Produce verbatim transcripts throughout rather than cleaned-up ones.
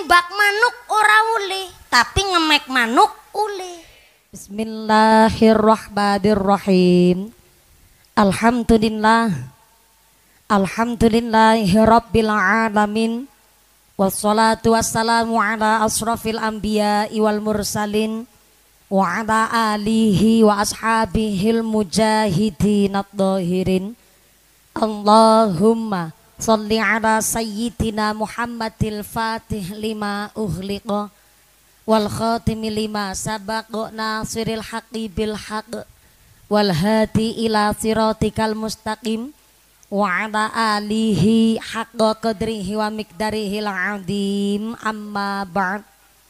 nimbak manuk ora ule, tapi ngemek manuk ule. Bismillahirrahmanirrahim. Alhamdulillah. Alhamdulillahirabbil alamin. Wassalatu wassalamu ala asrafil anbiya wal mursalin wa ala alihi wa ashabihil mujahidin ad-dhahirin. Allahumma shalli ala sayyidina Muhammadil fatih lima ughliqa wal khatimi lima sabaqa nasiril haqqi bil haqq wal hadi ila siratikal mustaqim wa ala alihi haqqa qadrihi wa miqdarihil azim. Amma ba'd.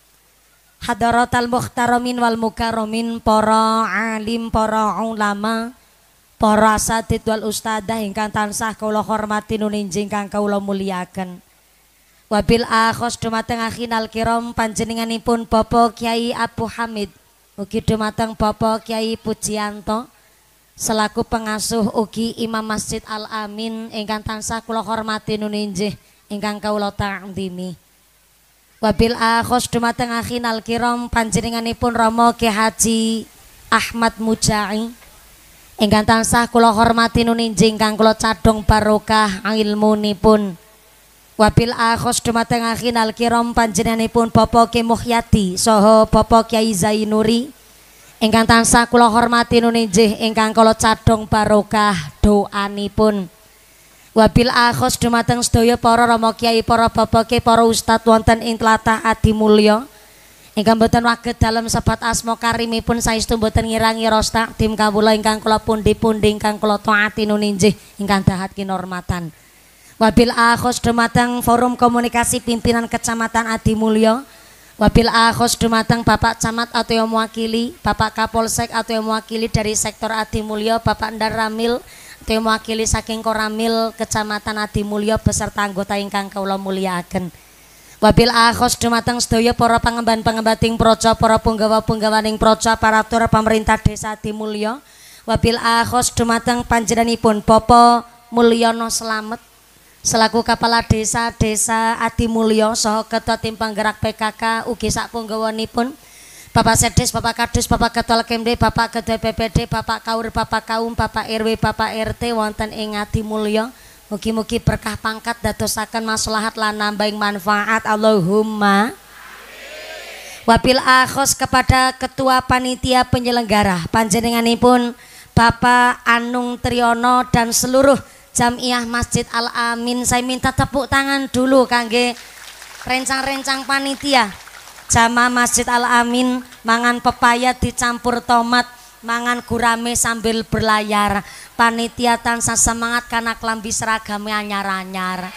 Hadaratal muhtaramin wal mukarramin, para alim, para ulama, para asatid wal ustadzah ingkang tansah kula hormati nuninjing kang kula mulyaken. Wabil akhos dumateng akhinal kiram panjenenganipun Bapak Kyai Abu Hamid, ugi dumateng Bapak Kyai Pujiyanto selaku pengasuh ugi Imam Masjid Al Amin ingkang tansah kula hormati nuninjih ingkang kula ta'zimi. Wabil akhos dumateng akhinal kiram panjenenganipun Rama Ki Haji Ahmad Mujai ingkang tansah kula hormati nuninjih ingkang kula cadhong barokah ilmunipun. Wabil akhos dumateng akhinal kiram panjenenganipun Bapak Ki Muhyadi saha Bapak Kyai Zainuri ingkang tansah kula hormati nuninjih ingkang kula cadhong barokah doanipun. Wabil akhos dumateng sedaya para rama kyai, para bapak kyai, para ustad wonten ing tlatah Adimulya ingkang boten waget dalem sebat asma karimipun saestu boten ngirangi rasa takdim kawula ingkang kula pundi-pundi ingkang kula taati nuninjih ingkang dahat kinurmatan. Wabil akhos dumateng forum komunikasi pimpinan Kecamatan Adimulya. Wabil akhos dumateng Bapak Camat atau yang mewakili, Bapak Kapolsek atau yang mewakili dari sektor Adimulya, Bapak Ndar Ramil atau yang mewakili saking Koramil Kecamatan Adimulya beserta anggota ingkang kula mulyakaken. Wabil akhos dumateng sedaya para pangemban-pengembating proca, para punggawa-punggawaning proca, aparatur pemerintah Desa Adimulya. Wabil akhos dumateng panjenenganipun Bapak Mulyono Slamet selaku Kepala Desa Desa Adimulya saha Ketua Tim Penggerak P K K ugi sak punggawanipun Bapak Sedes, Bapak Kadus, Bapak Ketua Kemde, Bapak Ketua B P D, Bapak Kaur, Bapak Kaum, Bapak R W, Bapak R T wonten ing Adimulya. Mugi-mugi berkah pangkat dadosaken maslahat lan nambahing manfaat. Allahumma. Wabil akhos kepada Ketua Panitia Penyelenggara panjenenganipun Bapak Anung Triyono dan seluruh Jamiah Masjid Al Amin. Saya minta tepuk tangan dulu kangge rencang-rencang panitia. Jamaah Masjid Al Amin mangan pepaya dicampur tomat, mangan gurame sambil berlayar. Panitia tansah semangat karena klambi seragame anyar-anyar.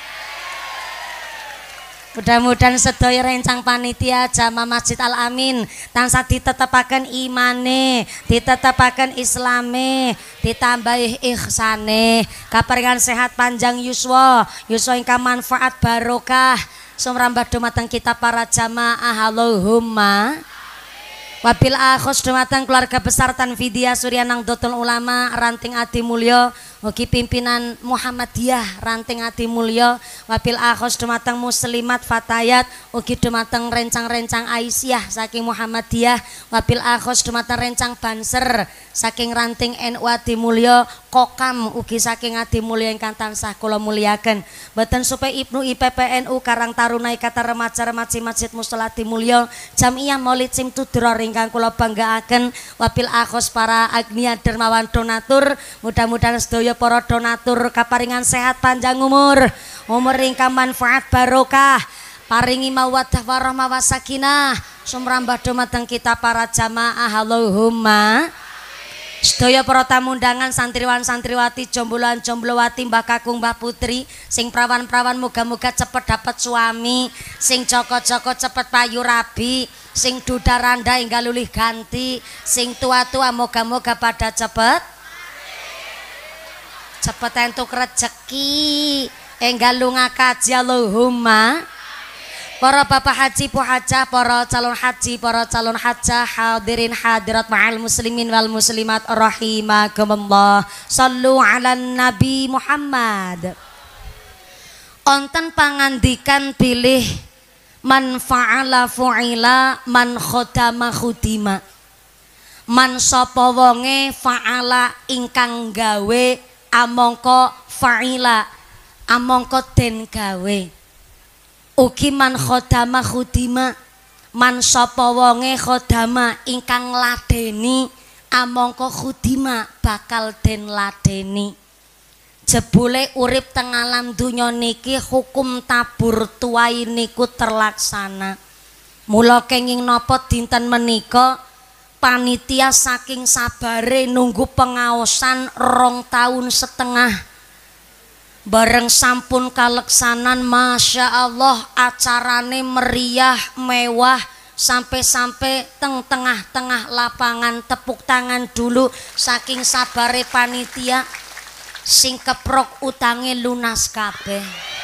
Mudah-mudahan sedaya rencang panitia jamaah Masjid Al Amin tansah ditetepaken imane, ditetepaken islame, ditambahi ihsane, kaparingan sehat panjang yuswa, yuswa ingkang manfaat barokah sumrambah dumateng kita para jamaah. Allahumma. Wabil akhos dumateng keluarga besar Tanfidiyah Suryanang Dotul Ulama Ranting Adimulya ugi pimpinan Muhammadiyah Ranting Adimulya. Wabil akhos dumateng muslimat fatayat ugi dumateng rencang-rencang Aisyah saking Muhammadiyah. Wabil akhos dumateng rencang Banser saking Ranting N U Adimulya. Kokam ugi saking Adimulya ingkang tansah kula mulyaken. Boten supaya Ibnu I P P N U Karang Taruna Ikatan Remaja-Remaji Masjid Mushola Adimulya, Jamiah Maulid Simtudror ingkang kula banggaaken. Wabil akhos para agnia dermawan donatur, mudah-mudahan sedaya para donatur kaparingan sehat panjang umur, umur ingkang manfaat barokah, paringi mawaddah warahmah wasakinah sumrambah dumateng kita para jamaah. Allahumma. Sedaya para tamu undangan, santriwan santriwati, jombloan jomblowati, mbah kakung mbah putri, sing prawan-prawan muga-muga cepet dapat suami, sing joko-joko cepet payu rabi, sing duda randa hingga lulih ganti, sing tua-tua moga-moga pada cepet cepet entuk rezeki enggal lunga kaji. Allahumma. Para bapak haji pu hajah, para calon haji, para calon hajah, hadirin hadirat ma'al muslimin wal muslimat rahimakumullah. Sallu ala Nabi Muhammad. Onten pangandikan pilih Man fa'ala fu'ila, man khodama khudima. Man sapa wonge fa'ala ingkang gawe amangka fa'ila amangka den gawe. Ugi man khodama khudima, man sapa wonge khodama ingkang ladeni amangka khudima bakal den ladeni. Jebule urip teng alam dunya niki hukum tabur tuai niku terlaksana. Mula kenging napa dinten menika panitia saking sabare nunggu pengaosan rong tahun setengah bareng sampun kaleksanan, masya Allah acarane meriah mewah sampai-sampai teng tengah-tengah lapangan. Tepuk tangan dulu saking sabare panitia sing keprok utange lunas kabeh.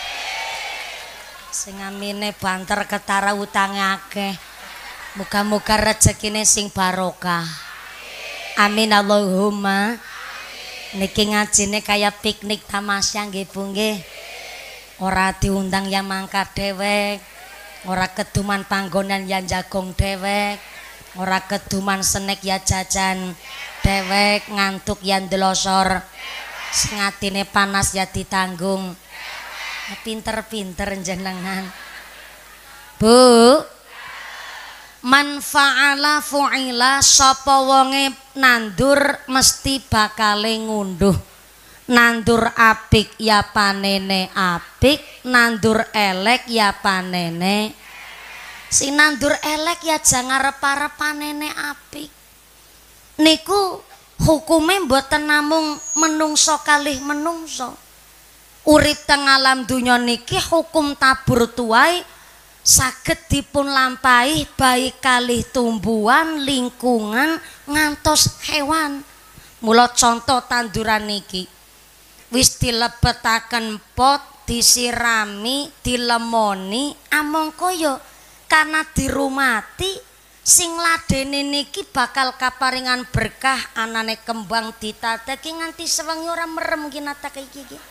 Sing amine banter ketara utange akeh. Muga-muga rezekine sing barokah. Amin Allahumma. Niki ngajine kaya piknik tamasya nggih Bu nggih. Ora diundang yang mangkat dewek, ora keduman panggonan yang jagong dewek, ora keduman snack ya jajan dewek, ngantuk yang delosor, sing atine panas ya ditanggung. Pinter-pinter jenengan. Bu, man fa'ala fu'ila, sapa wonge nandur mesti bakale ngunduh. Nandur apik ya panene apik, nandur elek ya panene. Si nandur elek ya jangan arep-arep panene apik. Niku hukume mboten namung menungso kalih menungso. Urip teng alam dunya niki hukum tabur tuai saged dipun lampahi baik kalih tumbuhan, lingkungan, ngantos hewan. Mula contoh tanduran niki wis dilebetaken pot, disirami, dilemoni, amangka ya karena dirumati sing ladene niki bakal kaparingan berkah, anane kembang ditateki nganti sewengi ora merem ki natake iki iki.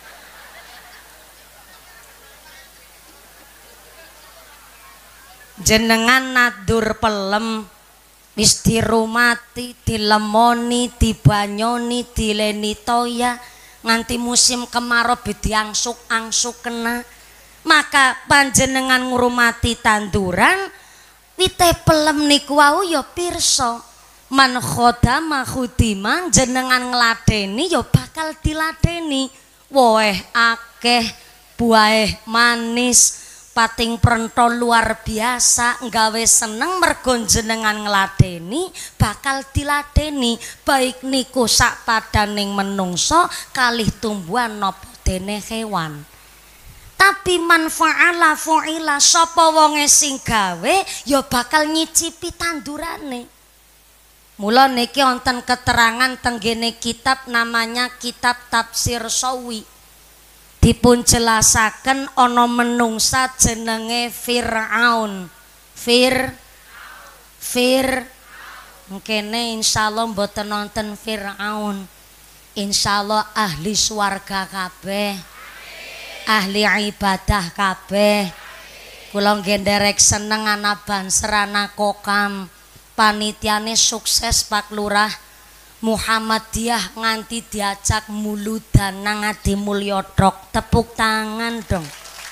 Jenengan nadur pelem wis dirumati, dilemoni, dibanyoni, dileni toya nganti musim kemarau diangsuk-angsuk kena. Maka panjenengan ngurumati tanduran wite pelem niku wau ya pirsa man khodama khudiman, jenengan ngladeni ya bakal diladeni. Woeh akeh, buahe manis, pating prento luar biasa, nggawe seneng mergo jenengan ngladeni bakal diladeni baik niku sak padaning menungso kalih tumbuhan napa dene hewan. Tapi manfaala fu'ila, sapa wonge sing gawe ya bakal nyicipi tandurane. Mula niki wonten keterangan tenggene kitab namanya kitab Tafsir Shawi. Dipun jelasaken ana menungsa jenenge Fir'aun. Fir Fir mengkene insyaallah mboten nonton Fir'aun. Insyaallah ahli swarga kabeh. Ahli ibadah kabeh. Kula ngenderek seneng ana banser ana kokam. Panitiane sukses Pak Lurah. Muhammadiyah nganti diajak muludan nang Adi Mulya Dok. Tepuk tangan dong.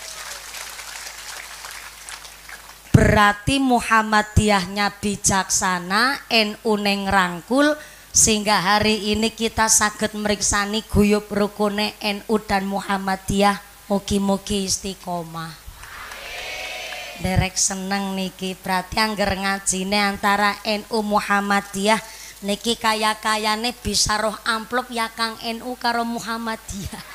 Berarti Muhammadiyahnya bijaksana, N U neng rangkul, sehingga hari ini kita saged meriksani guyub rukune N U dan Muhammadiyah. Mugi-mugi istiqomah. Derek seneng niki, berarti angger ngajine antara N U Muhammadiyah niki kaya-kayane bisa roh amplop ya Kang N U karo Muhammadiyah.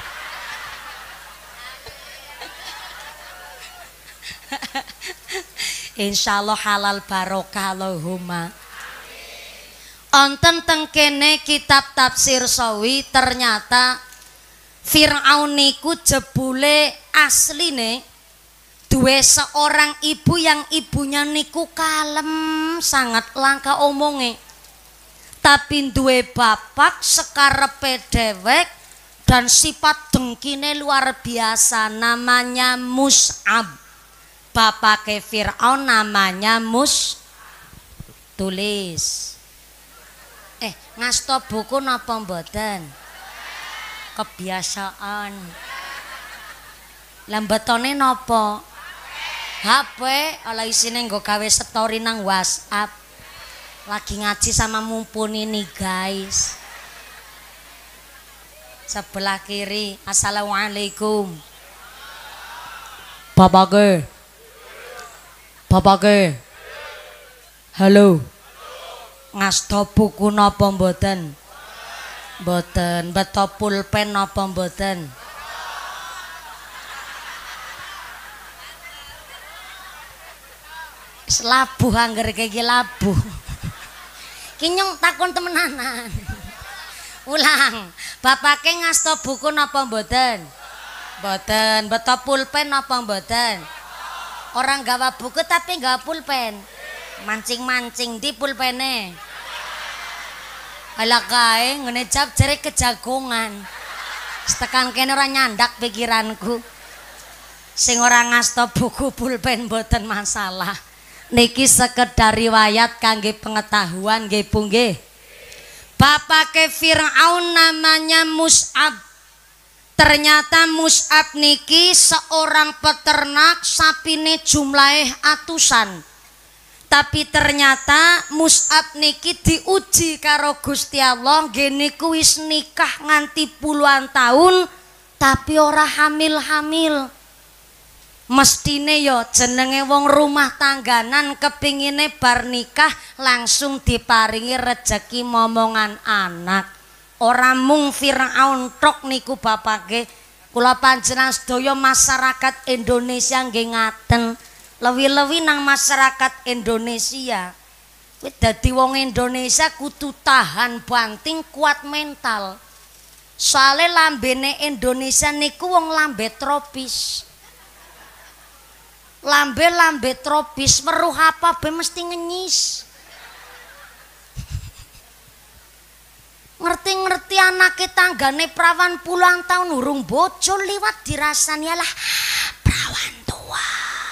Insyaallah halal barokah Allahumma. Onten teng kene kitab Tafsir Shawi ternyata Fir'aun niku jebule asline duwe seorang ibu yang ibunya niku kalem sangat langka omonge. Tapi duwe bapak sekarepe dewek dan sifat dengkine luar biasa, namanya Mus'ab. bapake Fir'aun namanya Mus. Tulis. Eh, ngasto buku napa mboten? Kebiasaan. Lambetone napa? H P ala isine nggo gawe story nang WhatsApp. Lagi ngaji sama mumpuni nih guys. Sebelah kiri. Assalamualaikum. Bapake. Bapake. Halo. Ngasto buku napa mboten? Mboten. Beto pulpen napa mboten? Labuh angger iki labuh. Ki nyong takon temenanan. Ulang. Bapake ngasto buku napa mboten? Mboten. Beto pulpen napa mboten? Orang gawa buku tapi gawa pulpen. Mancing-mancing di pulpene. Ala kae ngene jap jere kejagongan. Tekan kene ora nyandak pikiranku. Sing ora ngasto buku pulpen mboten masalah. Niki sekedar riwayat kangge pengetahuan nggih Bu nggih. Bapake Fir'aun namanya Mus'ab. Ternyata Mus'ab niki seorang peternak sapine jumlahe atusan. Tapi ternyata Mus'ab niki diuji karo Gusti Allah nggih niku wis nikah nganti puluhan tahun tapi ora hamil-hamil. Mestine yo jenenge wong rumah tangganan kepingine bar nikah langsung diparingi rejeki momongan anak. Ora mung Fir'aun tok niku bapake. Kula panjenengan sedaya masyarakat Indonesia nggih ngaten. Lewi-lewi nang masyarakat Indonesia. Kuwi dadi wong Indonesia kudu tahan banting kuat mental. Soale lambene Indonesia niku wong lambe tropis. Lambe-lambe tropis weruh apa be mesti ngenyis. Ngerti-ngerti anake tanggane prawan puluhan tahun urung bojo liwat dirasani alah prawan tua.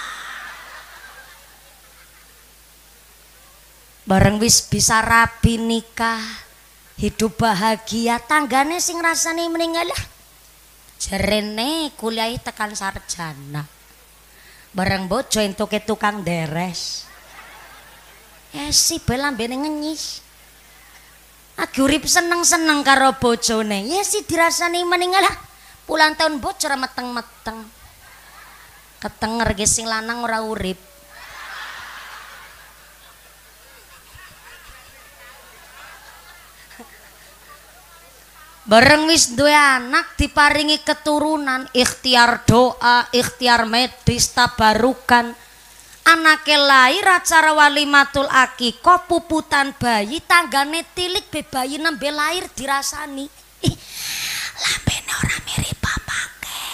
Bareng wis bisa rapi nikah, hidup bahagia, tanggane sing rasane meninggal lah. Jerene kuliah tekan sarjana. Bareng bojo entuke tukang deres. Eh si belambene ngenyis. Agi urip seneng-seneng karo bojone. Ya si dirasani meninggal lah. Puluhan tahun bojo ora meteng-meteng. Ketenger ge sing lanang ora urip. Bareng wis duwe anak diparingi keturunan, ikhtiar doa, ikhtiar medis tabarukan. Anake lahir acara walimatul akikoh puputan bayi tanggane tilik be bayi nembe lahir dirasani. Ih, lambene ora mirip bapake.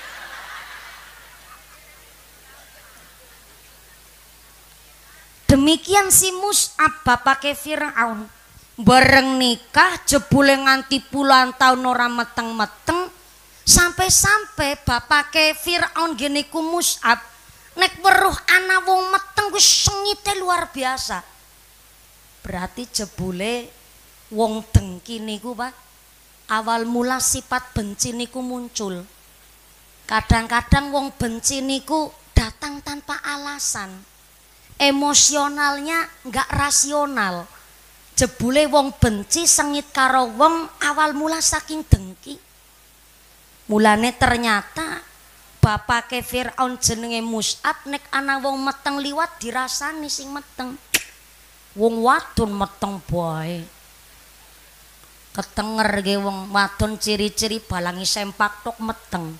Demikian si Mus'ab bapake Fir'aun. Bareng nikah jebule nganti puluhan tahun ora meteng-meteng sampai-sampai bapake Fir'aun gene ku Mus'ab nek weruh ana wong meteng wis sengite luar biasa. Berarti jebule wong dengki niku Pak awal mula sifat benci niku muncul. Kadang-kadang wong benci niku datang tanpa alasan. Emosionalnya enggak rasional. Jebule wong benci sengit karo wong awal mula saking dengki. Mulane ternyata bapake Fir'aun jenenge Mus'ab nek ana wong meteng liwat dirasani sing meteng. Wong wadon meteng bae. Ketenger ge wong wadon ciri-ciri balangi sempak tok meteng.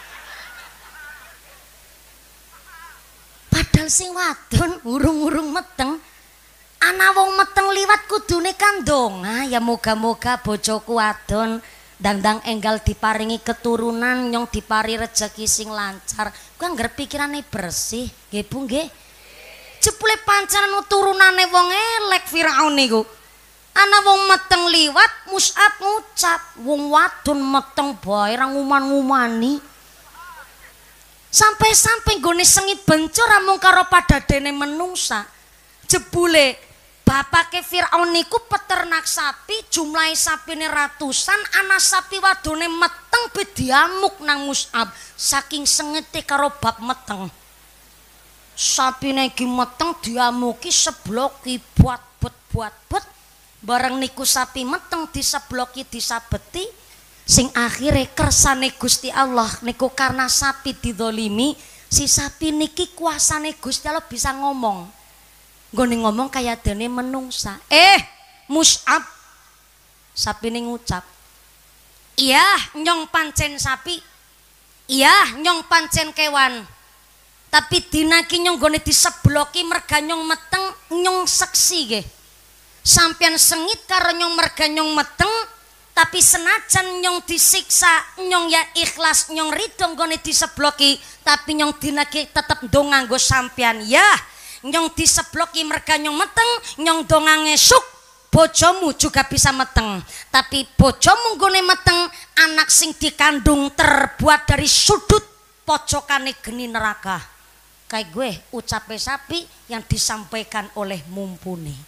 Padahal sing wadon urung-urung meteng. Ana wong meteng liwat kudune kandonga ya moga-moga bojoku wadon ndang-ndang enggal diparingi keturunan nyong dipari rejeki sing lancar. Kuwi angger pikirane bersih nggih Bu nggih. Jebule pancen turunane wong elek Firaun niku. Ana wong meteng liwat Mus'ab ngucap wong wadon meteng bae ra nguman-ngumani. Sampai-sampai nggone sengit bencur amung karo padadene menungsa. Jebule bapake Firaun niku peternak sapi, jumlahe sapine ratusan, ana sapi wadone meteng be diamuk nang Mus'ab saking sengite karo bab meteng. Sapine iki meteng diamuki sebloki buat bet buat bet. Bareng niku sapi meteng disebloki disabeti, sing akhire kersane Gusti Allah niku karena sapi didolimi, si sapi niki kuasane Gusti Allah bisa ngomong. Nggone ngomong kaya dene menungsa. Eh, Mus'ab. Sapi ini ngucap. Iya, nyong pancen sapi. Iya, nyong pancen kewan. Tapi dina ki nyong gone disebloki merga nyong meteng, nyong seksi ge. Sampeyan sengit karo nyong merga nyong meteng, tapi senajan nyong disiksa, nyong ya ikhlas, nyong ridho gone disebloki, tapi nyong dina ki tetep ndonga nganggo sampeyan. Ya, nyong disebloki merga nyong meteng, nyong donga ngesuk bojomu juga bisa meteng, tapi bojomu nggone meteng anak sing dikandung terbuat dari sudut pojokane geni neraka. Kayak gue ucape sapi yang disampaikan oleh Mumpuni.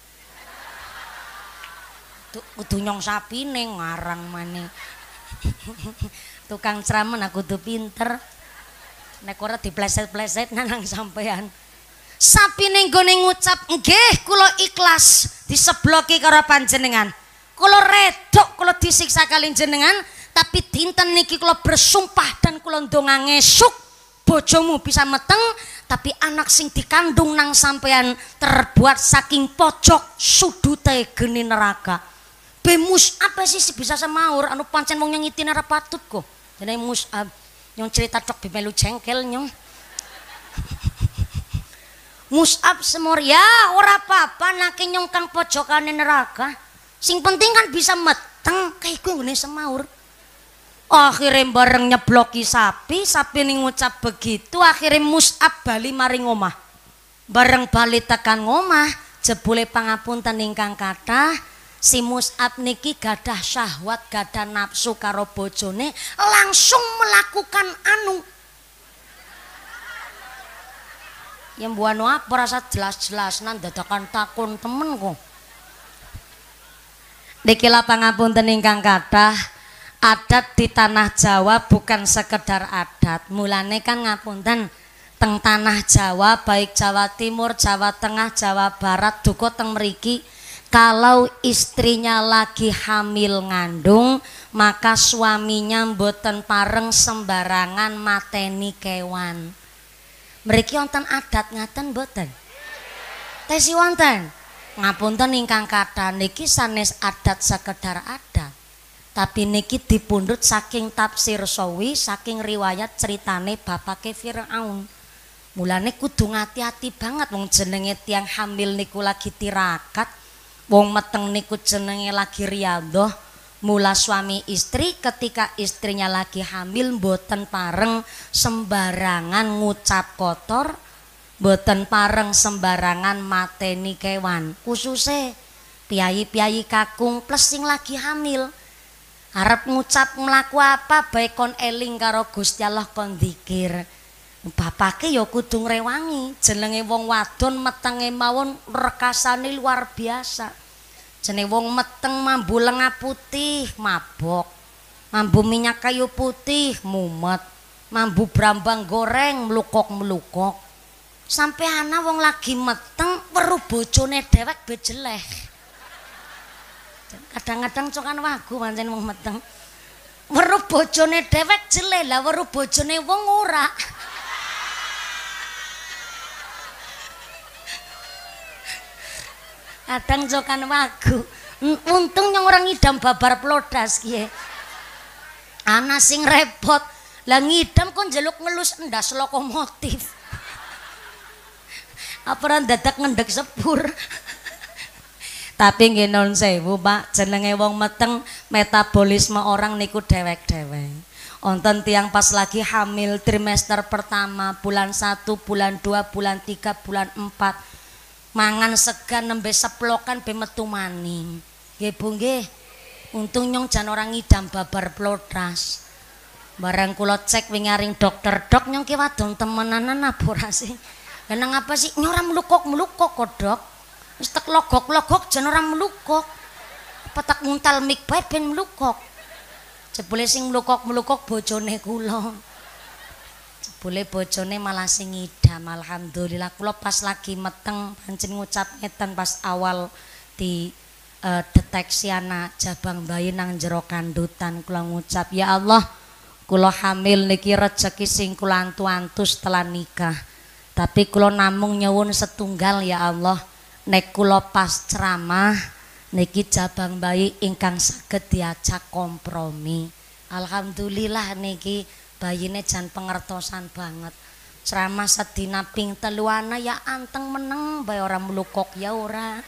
Kudu nyong sapi nih ngarang maneh. Tukang ceramah aku tuh pinter. Nek ora dipleset-pleset nang sampean. Sapi ning gone ngucap nggih kula ikhlas disebloki karo panjenengan, kula redok kula disiksa kali jenengan, tapi dinten niki kula bersumpah dan kula ndonga ngesuk bojomu bisa meteng, tapi anak sing dikandung nang sampean terbuat saking pojok sudute geni neraka. Be Mus'ab sih bisa semaur anu pancen wong yang itine ora patut kok. Jenenge Mus'ab nyong cerita tok bimelu jengkel nyong. Mus'ab semur ya ora apa-apa nake nyong kang pojokane neraka. Sing penting kan bisa meteng kayak gue ngene semaur. Akhirnya bareng nyebloki sapi, sapi ning ngucap begitu, akhirnya Mus'ab bali maring omah. Bareng bali tekan omah, jebule pangapunten ingkang kathah, si Mus'ab niki gadah syahwat, gadah nafsu karo bojone, langsung melakukan anu yang buano apa rasa jelas-jelas nan dadakan takun temen kok. Dikila pangapunten ingkang kathah, adat di tanah Jawa bukan sekedar adat. Mulane kan ngapunten teng tanah Jawa baik Jawa Timur, Jawa Tengah, Jawa Barat duka teng mriki kalau istrinya lagi hamil ngandung maka suaminya mboten pareng sembarangan mateni kewan. Mriki wonten adat ngaten mboten? Tesi wonten. Ngapunten ingkang kathah niki sanes adat sekedar adat. Tapi niki dipundhut saking tafsir sawi, saking riwayat ceritane bapake Firaun. Mulane kudu ngati-ati banget wong jenenge tiang hamil niku lagi tirakat, wong meteng niku jenenge lagi riyadhah. Mula suami istri ketika istrinya lagi hamil mboten pareng sembarangan ngucap kotor, mboten pareng sembarangan mateni kewan. Khususnya piyayi-piyayi kakung plus sing lagi hamil. Arep ngucap mlaku apa bae kon eling karo Gusti Allah kon dzikir. Bapake ya kudu ngrewangi, jenenge wong wadon metenge mawon rekasane luar biasa. Jenenge wong meteng mambu lenga putih mabok, mambu minyak kayu putih mumet, mambu brambang goreng melukok-melukok. Sampai ana wong lagi meteng weruh bojone dhewek be jeleh. Kadang-kadang cokan wagu pancen wong meteng. Weruh bojone dhewek jeleh, lah weruh bojone wong ora. Kadang cokan wagu. Untung yang orang ngidam babar plodas kiye. Ana sing repot. Lah ngidam kon njeluk ngelus endas lokomotif. Apa dadak ngendek sepur. Tapi nggih non sewu Pak, jenenge wong meteng metabolisme orang niku dewek-dewek. Wonten tiang pas lagi hamil trimester pertama, bulan satu, bulan dua, bulan tiga, bulan empat. Mangan segan nembe seplokan be metu maning. Nggih Bu nggih. Untung nyong jan orang ngidam babar plodas. Barang kula cek wingaring dokter dok nyong ki wadon temenanan apa sih? Kenang apa sih nyora melukok-melukok kok dok? Wis tek logok-logok jan ora melukok. Apa tak muntal mik bae ben melukok. Jebule sing melukok-melukok bojone kula. Jebule bojone malah sing ngidam. Alhamdulillah kula pas lagi meteng pancen ngucap ngeten pas awal di uh, deteksi anak jabang bayi nang jero kandutan kula ngucap ya Allah kula hamil niki rezeki sing kula antu-antu setelah nikah. Tapi kula namung nyuwun setunggal ya Allah, nek kula pas ceramah niki jabang bayi ingkang saged diajak kompromi. Alhamdulillah niki bayine jan pengertosan banget. Ceramah sedina ping telu ana ya anteng meneng bae ora melukok ya ora.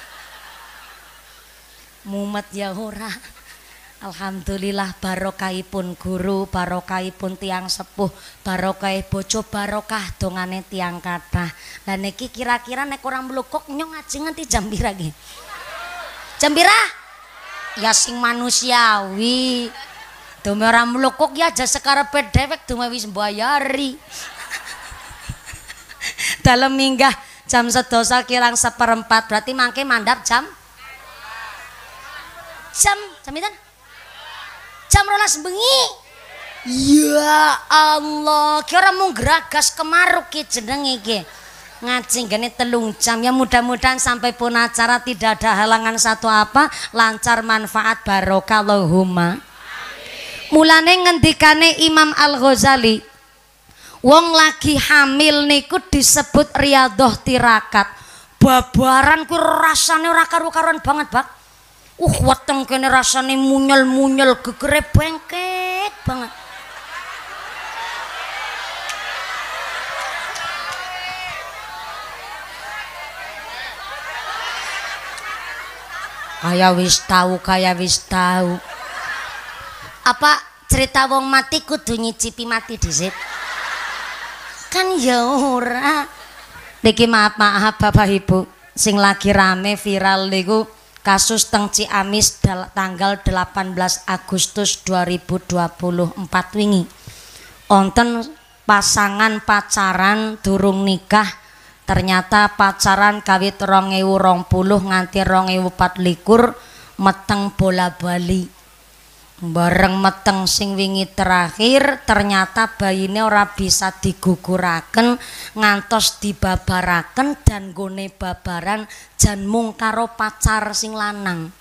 Mumet ya ora. Alhamdulillah barokahipun guru, barokahipun tiang sepuh, barokah bojo, barokah dongane tiang kathah. Lah niki kira-kira nek ora melukok nyong ngaji nganti jam pira nggih? Jam pira? Ya sing manusiawi. Dome ora melukok ya aja sekarepe dhewek dome wis mbayari. Dalem minggah jam sedosa kirang seperempat berarti mangke mandap jam jam jam pinten? Jam rolas bengi. Ya Allah, ki ora mung gragas kemaruk ki jenenge iki. Ngaji gene telung jam ya mudah-mudahan sampai pun acara tidak ada halangan satu apa, lancar manfaat barokah Allahumma. Mulane ngendikane Imam Al-Ghazali, wong lagi hamil niku disebut riyadhah tirakat. Babaran ku rasane ora karu-karuan banget, Bak. Uh, weteng kene rasane munyel-munyel gegere bengkek banget. Kaya wis tahu, kaya wis tahu. Apa cerita wong mati kudu nyicipi mati dhisik? Kan ya ora. Niki maaf maaf Bapak Ibu, sing lagi rame viral niku kasus teng Ciamis tanggal delapan belas Agustus dua ribu dua puluh empat wingi. Onten pasangan pacaran durung nikah, ternyata pacaran kawit rong ewu rong puluh nganti rong ewu pat likur meteng bola bali. Bareng meteng sing wingi terakhir ternyata bayine ora bisa diguguraken ngantos dibabaraken dan gone babaran jan mung karo pacar sing lanang.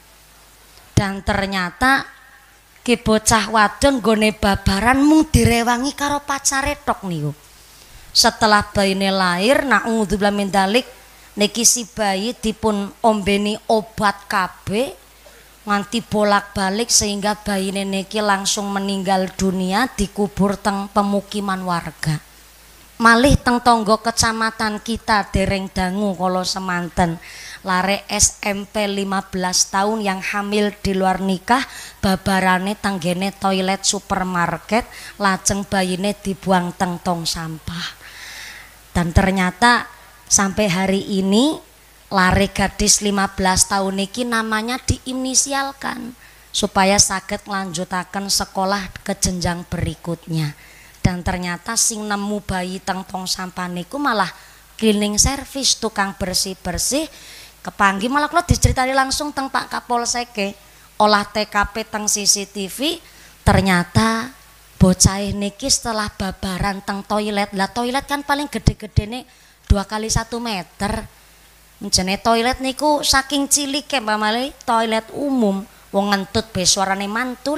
Dan ternyata ki bocah wadon gone babaran mung direwangi karo pacare tok niku. Setelah bayine lahir naudzubillah min dzalik niki si bayi dipun ombeni obat kabeh nganti bolak-balik sehingga bayine niki langsung meninggal dunia dikubur teng pemukiman warga. Malih teng tonggo kecamatan kita dereng dangu kala semanten lare S M P lima belas tahun yang hamil di luar nikah babarane tanggene toilet supermarket lajeng bayine dibuang teng tong sampah. Dan ternyata sampai hari ini lare gadis lima belas tahun niki namanya diinisialkan supaya sakit lanjutaken sekolah ke jenjang berikutnya. Dan ternyata sing nemu bayi teng tong sampah niku malah cleaning service, tukang bersih-bersih. Kepanggih malah kula diceritani langsung teng Pak Kapolseke, olah T K P teng C C T V. Ternyata bocah niki setelah babaran teng toilet, lah toilet kan paling gede-gedene dua kali satu meter. Jenenge toilet niku saking cilike pamale toilet umum wong ngentut be suarane mantul.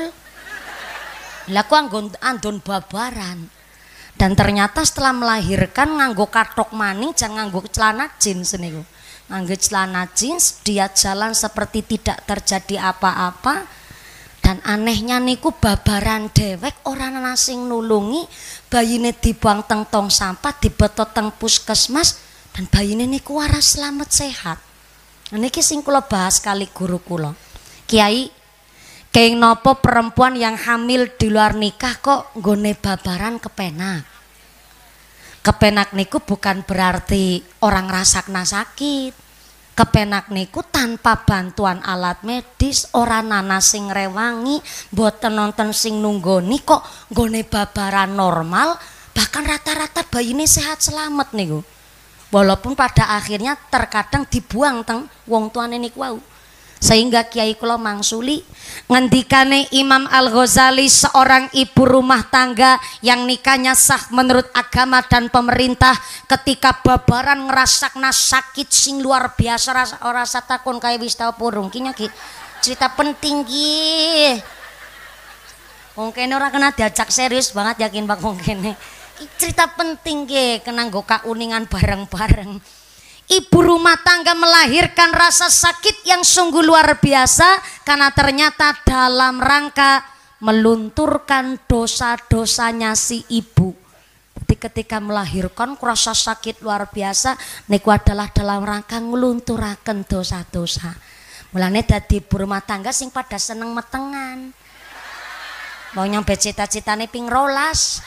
Lah ku anggon andon babaran. Dan ternyata setelah melahirkan nganggo kathok maning jangan nganggo celana jeans niku. Nganggo celana jeans dia jalan seperti tidak terjadi apa-apa. Dan anehnya niku babaran dewek ora ana sing nulungi, bayine dibuang teng tong sampah dibetot teng puskesmas. Dan bayine niku waras selamat sehat. Niki sing kula bahas kali guru kula. Kiai, kenging nopo perempuan yang hamil di luar nikah kok nggone babaran kepenak? Kepenak niku bukan berarti orang rasakna sakit. kepenak niku tanpa bantuan alat medis, ora nana sing rewangi, mboten nonton sing nunggoni kok nggone babaran normal, bahkan rata-rata bayine sehat selamat niku. Walaupun pada akhirnya terkadang dibuang teng wong tuane niku wau. Sehingga Kiai kula mangsuli ngendikane Imam Al-Ghazali, seorang ibu rumah tangga yang nikahnya sah menurut agama dan pemerintah, ketika babaran ngerasakna sakit sing luar biasa, rasa ora takon kaya wis tau purung ki ki cerita penting ki. Wong kene ora kena diajak serius banget yakin Pak wong kene. Cerita penting ki kena nggo kauningan bareng-bareng. Ibu rumah tangga melahirkan rasa sakit yang sungguh luar biasa karena ternyata dalam rangka melunturkan dosa-dosanya si ibu. Jadi ketika melahirkan rasa sakit luar biasa niku adalah dalam rangka nglunturaken dosa-dosa. Mulane dadi ibu rumah tangga sing pada seneng metengan. Mau nyampe cita-citane ping rolas.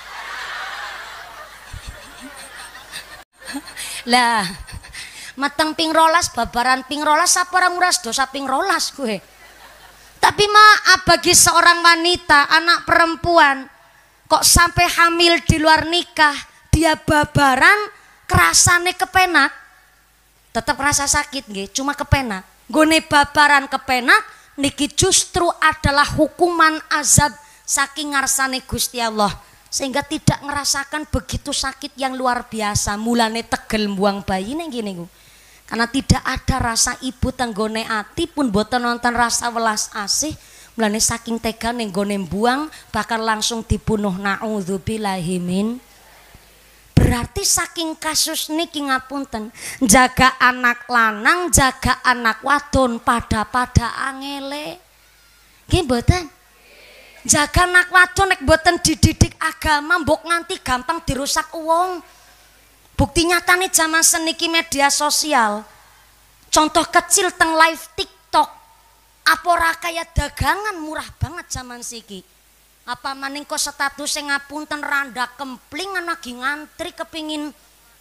Lah mateng ping rolas, babaran ping rolas, apa orang nguras dosa ping rolas gue. Tapi maaf bagi seorang wanita, anak perempuan, kok sampai hamil di luar nikah, dia babaran, kerasane kepenak, tetap rasa sakit nggih, cuma kepenak. Gone babaran kepenak, niki justru adalah hukuman azab saking ngarsane Gusti Allah. Sehingga tidak ngerasakan begitu sakit yang luar biasa. Mulane tegel buang bayi ning gini gue. Karena tidak ada rasa ibu tenggone ati pun boten nonton rasa welas asih, mulane saking tega ning gone buang bahkan langsung dibunuh, naudzubillahi min. Berarti saking kasus niki ngapunten, jaga anak lanang, jaga anak wadon pada-pada angele. Nggih mboten? Jaga anak wadon nek mboten dididik agama mbok nganti gampang dirusak wong. Bukti nyata nih zaman seniki media sosial. Contoh kecil teng live TikTok. Apa ora kaya dagangan murah banget zaman siki. Apa maning kok status sing ngapunten randa kempling anak lagi ngantri kepingin.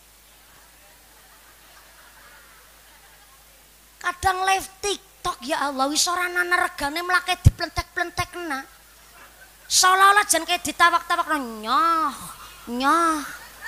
Kadang live TikTok ya Allah wis ora ana regane mlake diplentek-plentekna. Seolah-olah jan kayak ditawak-tawak nyoh, nyoh.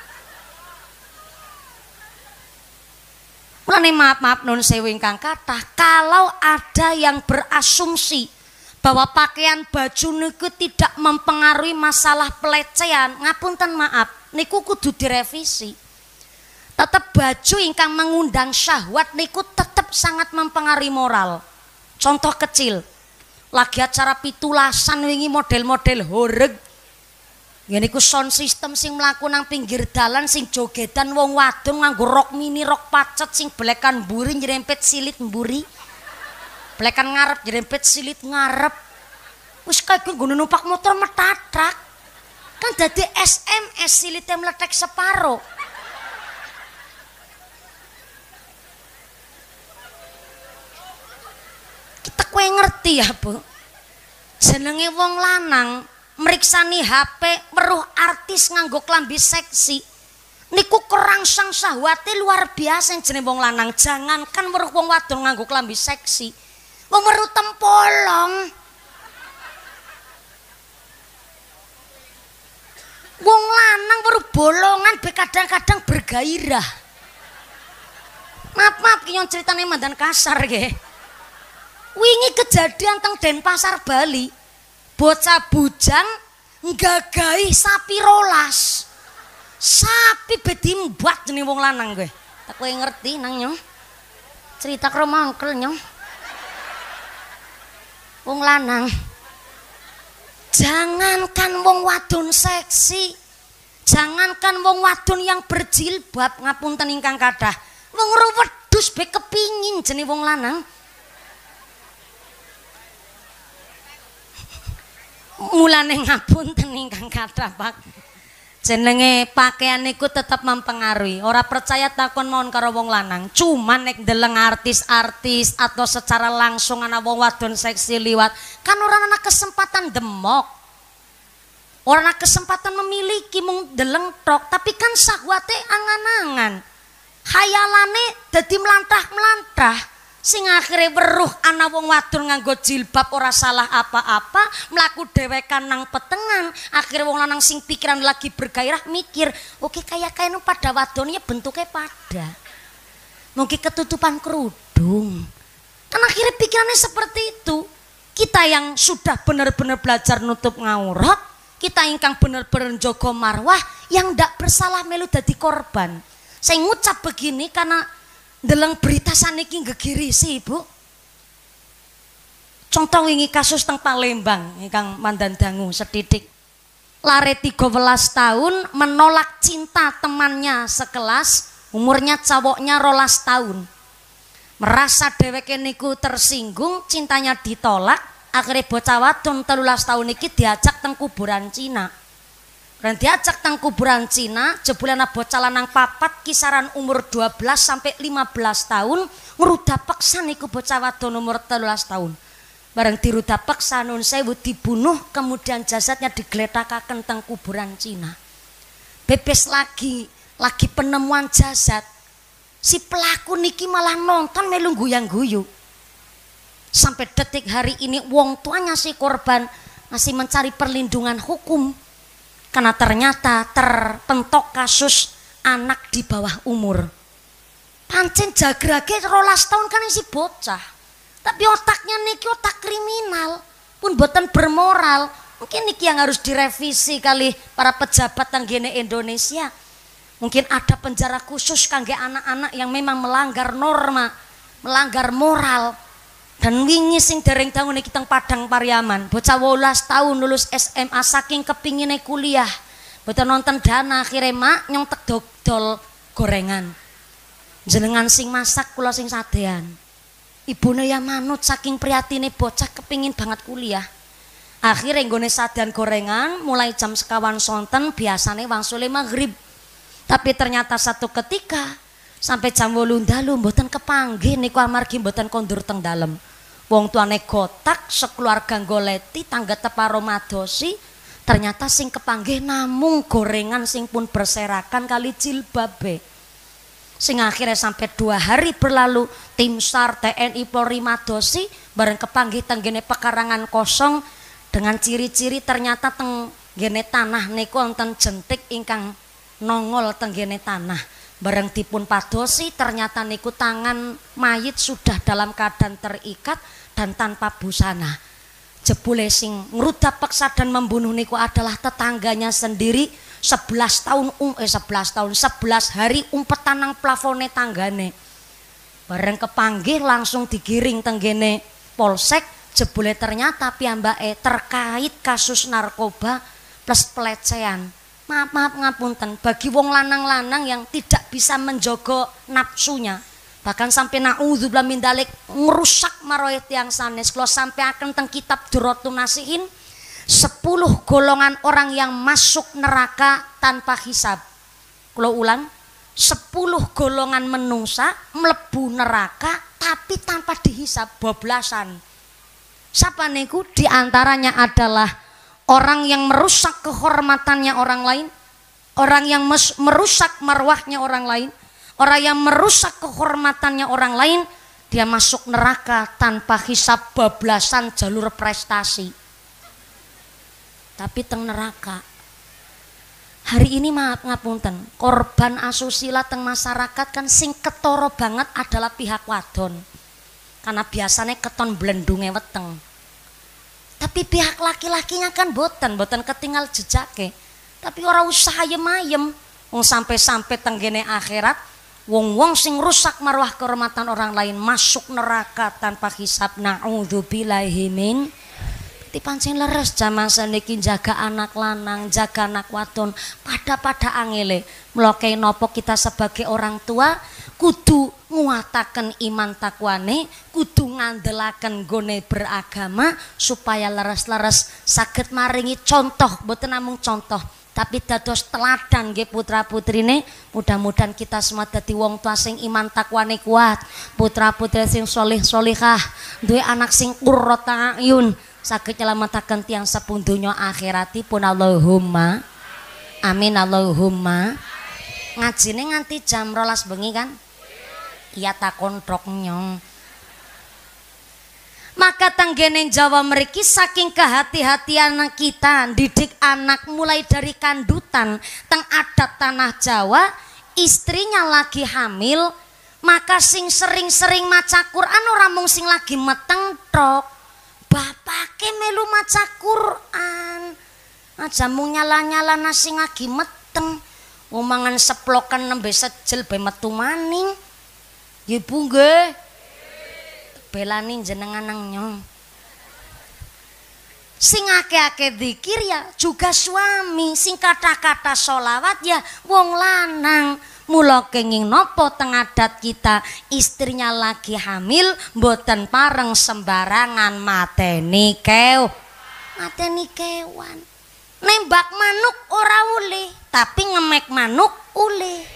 Mulane maaf-maaf nun sewu ingkang kathah, kalau ada yang berasumsi bahwa pakaian baju niku tidak mempengaruhi masalah pelecehan, ngapunten maaf, niku kudu direvisi. Tetap baju ingkang mengundang syahwat niku tetap sangat mempengaruhi moral. Contoh kecil, lagi acara pitulasan wingi model-model horeg. Ya niku sound system sing mlaku nang pinggir dalan sing jogedan wong wadon nganggo rok mini rok pacet sing belekan mburi nyerempet silit mburi. Belekan ngarep nyerempet silit ngarep. Wis kae nggo numpak motor metatrak. Kan dadi S M S silite meletek separo. Kita kue ngerti ya, Bu. Jenenge wong lanang meriksani H P weruh artis nganggo klambi seksi niku kerangsang syahwate luar biasa jenenge wong lanang. Jangankan weruh wong wadon nganggo klambi seksi, wong weruh tempolong, wong lanang weruh bolongan be kadang-kadang bergairah. Maaf-maaf ki yang ceritane mandan kasar nggih. Wingi kejadian teng Denpasar Bali. Bocah bujang nggagahi sapi rolas. Sapi bedi mbak jeneng wong lanang gue. Tak kowe ngerti nang nyong. Cerita karo mangkel nyong. Wong lanang. Jangankan wong wadon seksi. Jangankan wong wadon yang berjilbab ngapunten ingkang kathah. Wong wedhus be kepingin jeneng wong lanang. Mulane ngapunten ingkang kathah Pak. Jenenge pakaian niku tetap mempengaruhi. Ora percaya takon mawon karo wong lanang. Cuman nek ndeleng artis-artis atau secara langsung ana wong wadon seksi liwat, kan ora ana kesempatan demok. Ora ana kesempatan memiliki mung deleng tok, tapi kan syahwate angan-angan. Khayalane dadi melantah-melantah. sing akhire weruh ana wong wadon nganggo jilbab ora salah apa-apa mlaku dhewekan nang petengan akhire wong lanang sing pikiran lagi bergairah mikir oke kayak kayak pada wadonnya bentuknya pada mungkin ketutupan kerudung kan akhirnya pikirannya seperti itu. Kita yang sudah benar-benar belajar nutup ngaurat kita ingkang benar-benar jogo marwah yang ndak bersalah melu dadi korban. Saya ngucap begini karena deleng berita saniki gegirisi Ibu. Contoh wingi kasus teng Palembang ingkang mandandangu sedidik. Lare tiga belas tahun menolak cinta temannya sekelas, umurnya cowoknya rolas tahun. Merasa dheweke niku tersinggung, cintanya ditolak, akhirnya bocah wadon telulas tahun iki diajak teng kuburan Cina. Dan diajak teng kuburan Cina, jebulana bocah lanang papat kisaran umur dua belas sampai lima belas tahun, ngruda peksa niku bocah wadon umur telulas tahun. Bareng diruda peksa nun sewu dibunuh, kemudian jasadnya digletakaken teng kuburan Cina. Bebes lagi, lagi penemuan jasad. Si pelaku niki malah nonton melu guyang-guyu. Sampai detik hari ini wong tuanya si korban masih mencari perlindungan hukum. Karena ternyata terpentok kasus anak di bawah umur. Pancen jagrage rolas tahun kan si bocah. Tapi otaknya niki otak kriminal. Pun boten bermoral. Mungkin niki yang harus direvisi kali para pejabat tanggene Indonesia. Mungkin ada penjara khusus kangge anak-anak yang memang melanggar norma, melanggar moral. Dan wingi sing dereng tahun iki teng Padang Pariaman, bocah wolas tahun lulus S M A saking kepingine kuliah. Boten nonton dana akhire mak nyong tek dodol gorengan. Jenengan sing masak kula sing sadean. Ibune ya manut saking priatine bocah kepingin banget kuliah. Akhire nggone sadean gorengan mulai jam sekawan sonten biasane wangsule maghrib. Tapi ternyata satu ketika sampai jam wolu dalu mboten kepanggih niku amargi mboten kondur teng dalem. Wong tuane gotak sekeluarga goleti tangga teparo madosi ternyata sing kepanggih namung gorengan sing pun berserakan kali jilbabe. Sing akhirnya sampai dua hari berlalu tim SAR T N I Polri madosi bareng kepanggih tenggene pekarangan kosong dengan ciri-ciri ternyata tenggene tanah niku wonten jentik ingkang nongol tenggene tanah. Bareng dipun padosi ternyata niku tangan mayit sudah dalam keadaan terikat dan tanpa busana. Jebule sing ngruda peksa dan membunuh niku adalah tetangganya sendiri sebelas tahun um eh sebelas tahun sebelas hari umpetan nang plafone tanggane. Bareng kepanggih langsung digiring tenggene polsek. Jebule ternyata piyambake terkait kasus narkoba plus pelecehan. Maaf, maaf ngapunten bagi wong lanang-lanang yang tidak bisa menjogo nafsunya bahkan sampai naudzubillah min dzalik ngerusak maroyat yang sanes. Kalau sampai akan teng kitab Durratun Nasihin sepuluh golongan orang yang masuk neraka tanpa hisab. Kalau ulang sepuluh golongan menungsa mlebu neraka tapi tanpa dihisab bablasan. Siapa niku? Di antaranya adalah orang yang merusak kehormatannya orang lain, orang yang merusak marwahnya orang lain, orang yang merusak kehormatannya orang lain, dia masuk neraka tanpa hisab bablasan jalur prestasi. Tapi teng neraka. Hari ini maaf ngapunten, korban asusila teng masyarakat kan sing ketoro banget adalah pihak wadon. Karena biasanya keton blendunge weteng. Tapi pihak laki-lakinya kan boten, boten ketinggal jejake. Tapi orang usaha ayem-ayem, wong sampai-sampai tenggene akhirat, wong-wong sing rusak marwah kehormatan orang lain masuk neraka tanpa hisab. Na'udzubillahi min. Ti pancen leres jaman saniki jaga anak lanang, jaga anak wadon, pada-pada angele. Mloke nopo kita sebagai orang tua kudu nguataken iman takwane, kudu ngandelaken gone beragama supaya leres-leres saged maringi contoh, boten namung contoh tapi dados teladan nggih putra-putrine. Mudah-mudahan kita semua dadi wong tua sing iman takwane kuat, putra-putri sing solih solihah, duwe anak sing qurrata ayun, saged nyelametaken tiyang sapundonya akhiratipun. Allahumma amin, Allahumma. Ngajine nganti jam rolas bengi kan? Iya takon trok nyong. Maka tanggene Jawa mriki saking kehati-hatian kita didik anak mulai dari kandutan teng adat tanah Jawa, istrinya lagi hamil, maka sing sering-sering maca Quran ora mung sing lagi meteng tok, bapake melu maca Quran. Aja mung nyala-nyala sing lagi meteng, ngomongan seplokan nembe sejel be metu maning. Ibu nggih belani jenengan nang nyong. Sing ake-ake zikir ya juga suami, sing kata-kata sholawat ya wong lanang. Mula kenging nopo teng adat kita, istrinya lagi hamil mboten pareng sembarangan mateni kew. Mateni kewan. Nembak manuk ora ulih, tapi ngemek manuk ulih.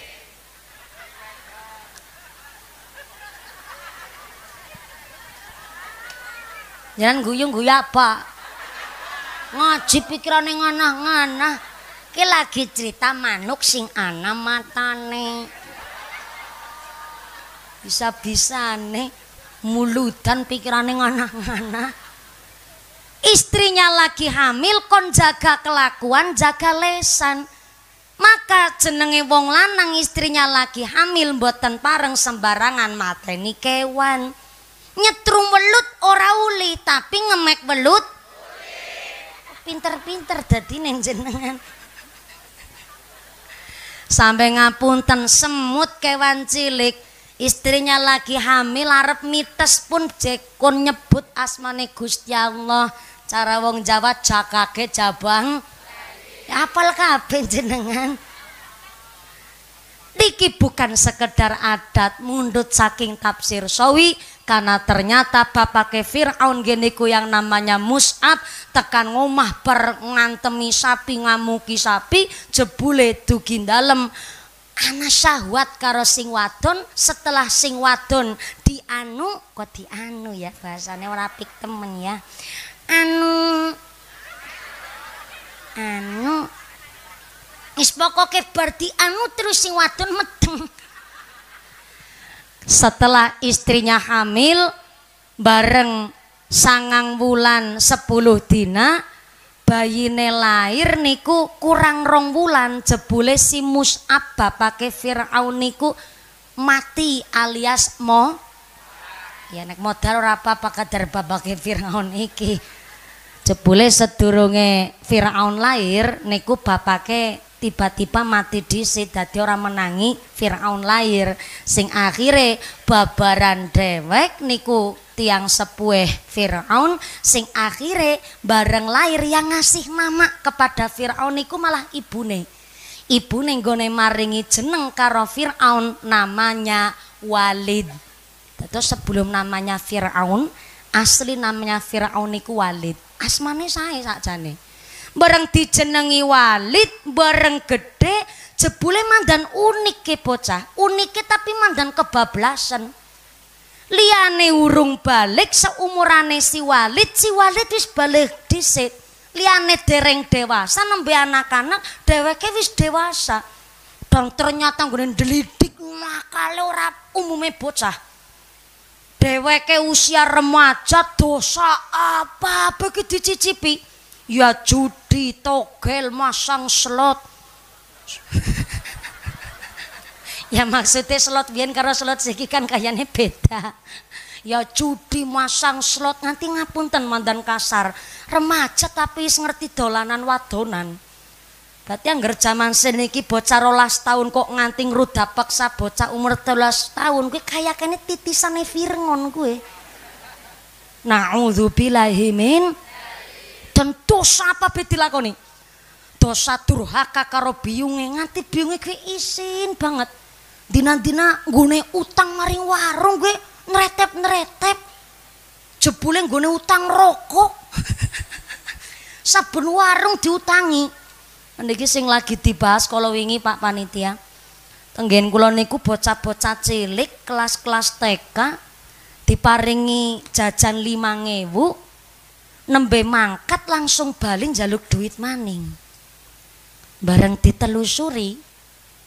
Jangan guyung-guyu apa? Ngaji pikirane nganah-nganah. Ki lagi cerita manuk sing ana matane. Bisa-bisane muludan pikirane nganah-nganah. Istrinya lagi hamil kon jaga kelakuan, jaga lesan. Maka jenenge wong lanang istrinya lagi hamil mboten pareng sembarangan mateni kewan. Nyetrum welut ora uli, tapi ngemek welut pinter-pinter dadi neng jenengan. Sampai ngapunten semut kewan cilik, istrinya lagi hamil arep mites pun jekon nyebut asmane Gusti Allah. Cara wong Jawa jakake jabang. Ya apal kabeh jenengan. Niki bukan sekedar adat mundut saking tafsir sawi, karena ternyata bapake Fir'aun geniku yang namanya Mus'ab tekan ngomah per ngantemi sapi ngamuki sapi jebule dugi dalem ana syahwat karo sing wadon. Setelah sing wadon dianu kok dianu ya bahasane ora pik temen ya anu anu wis pokoke bar dianu terus sing wadon medeng. Setelah istrinya hamil bareng sangang bulan sepuluh dina bayine lahir niku kurang rong bulan jebule si Mus'ab bapake Fir'aun niku mati alias mo ya nek modal ora apa-apa kadar bapake Fir'aun iki. Jebule sedurunge Fir'aun lahir niku bapake tiba-tiba mati dhisik dadi ora menangi Fir'aun lahir. Sing akhire babaran dewek niku tiang sepueh Fir'aun, sing akhire bareng lahir yang ngasih nama kepada Fir'aun niku malah ibune. Ibune nggone maringi jeneng karo Fir'aun namanya Walid. Terus sebelum namanya Fir'aun, asli namanya Fir'aun niku Walid. Asmane sae sakjane. Bareng dijenengi Walid, bareng gede, jebule mandan unik ke bocah. Unik tapi mandan kebablasan. Liane urung balik seumurane si Walid, si Walid wis balik dhisik. Liane dereng dewasa nembe anak-anak, dheweke wis dewasa. Dan ternyata nggone ndelidik nakale ora umume bocah. Dheweke usia remaja dosa apa begitu dicicipi. Ya judi, togel, masang slot. Ya maksudnya slot biyen karo slot siki kan kayaknya beda. Ya judi, masang slot nganti ngapunten mandan kasar. Remaja tapi wis ngerti dolanan wadonan. Berarti angger jaman seniki bocah rolas tahun kok nganti ngruda paksa bocah umur telulas tahun kuwi kayakane titisane Fir'aun kuwi. Na'udzubillahi min. Dan dosa apa be dilakoni? Dosa durhaka karo biyunge nganti biyunge kuwi isin banget. Dina-dina nggone utang maring warung kuwi nretep-nretep. Jebule nggone utang rokok. Saben warung diutangi. Niki sing lagi dibahas kala wingi Pak Panitia. Tenggen kula niku bocah-bocah cilik kelas-kelas T K diparingi jajan limang ewu. Nembe mangkat langsung bali njaluk duit maning. Bareng ditelusuri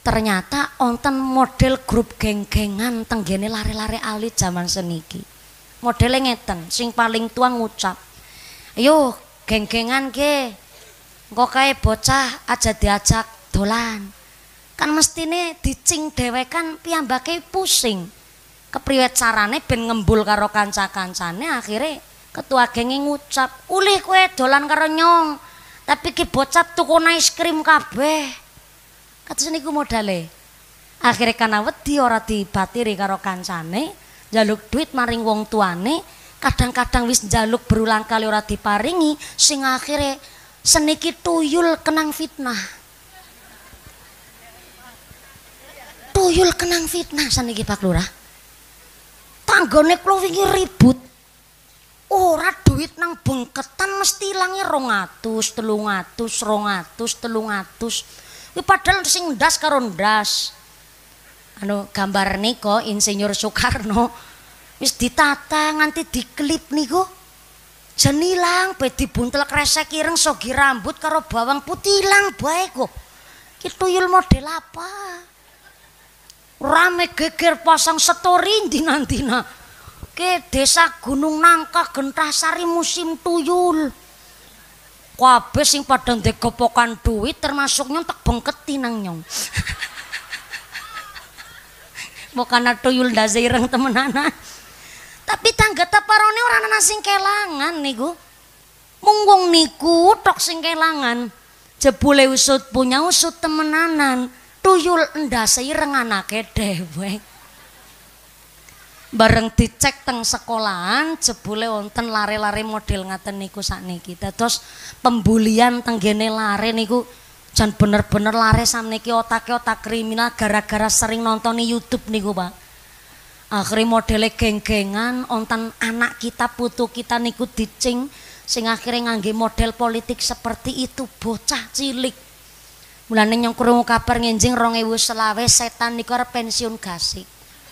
ternyata onten model grup geng-gengan tenggene lare-lare alit zaman seniki. modele ngeten, sing paling tua ngucap, ayo geng-gengan ke, engko kae bocah aja diajak dolan. Kan mestine dicing dhewekan piyambake pusing. Kepriwe carane ben ngembul karo kanca-kancane, akhire ketua genge ngucap, "Ulih kowe dolan karo nyong, tapi ki bocah tuku es krim kabeh." Kados niku modale. Akhire kana wedi ora dibatiri karo kancane, njaluk duit maring wong tuane, kadang-kadang wis njaluk berulang kali ora diparingi, sing akhire seniki tuyul kenang fitnah. Tuyul kenang fitnah saniki Pak Lurah. Tanggane kula wingi ribut. Ora duit nang bengketan mesti ilange rong atus, telung atus, rong atus, telung atus. Kuwi padahal sing ndas karo ndas. Anu gambar niko Insinyur Soekarno wis ditata nganti diklip niku. Jan ilang be dibuntel kresek ireng sogi rambut karo bawang putih ilang bae kok. Ki tuyul model apa? Rame geger pasang story dina-dina. Ke desa Gunung Nangka Gentasari musim tuyul. Kabeh sing padha ndek gopokan duit termasuk nyong tak bengketi nang nyong. Bukan tuyul ndase ireng temenanan. Tapi tangga taparone ora ana sing kelangan niku. Mung wong niku tok sing kelangan. Jebule usut punya usut temenanan. Tuyul ndase ireng anake dhewe. Bareng dicek teng sekolahan jebule wonten lare-lare model ngaten niku sakniki. Dados pembulian tenggene lare niku jan bener-bener lare sakniki otake otak kriminal gara-gara sering nontoni YouTube niku, Pak. Akhirnya modele geng-gengan onten anak kita putu kita niku dicing sing akhirnya ngangge model politik seperti itu bocah cilik. Mulane nyong krungu kabar ngenjing rong ewu selawe setan niku arep pensiun gasik.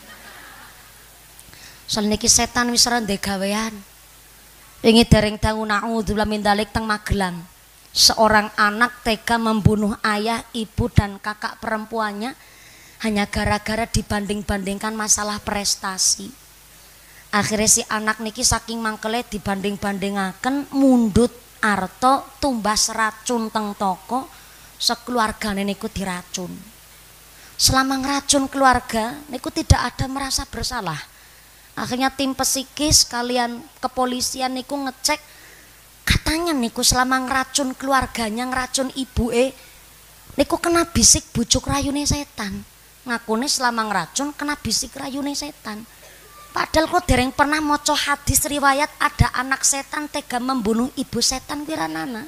Soal niki setan wis ora ndek gawean. Wingi dereng dangu naudzubillah min dzalik teng Magelang. Seorang anak tega membunuh ayah, ibu dan kakak perempuannya hanya gara-gara dibanding-bandingkan masalah prestasi. Akhirnya si anak niki saking mangkele dibanding-bandingaken mundut arto tumbas racun teng toko sekeluargane niku diracun. Selama ngeracun keluarga niku tidak ada merasa bersalah. Akhirnya tim psikis kalian kepolisian niku ngecek, katanya niku selama ngeracun keluarganya, ngeracun ibu e niku kena bisik bujuk rayune setan. Ngakune selama ngeracun kena bisik rayune setan. Padahal kok dereng pernah maca hadis riwayat ada anak setan tega membunuh ibu setan wiranana.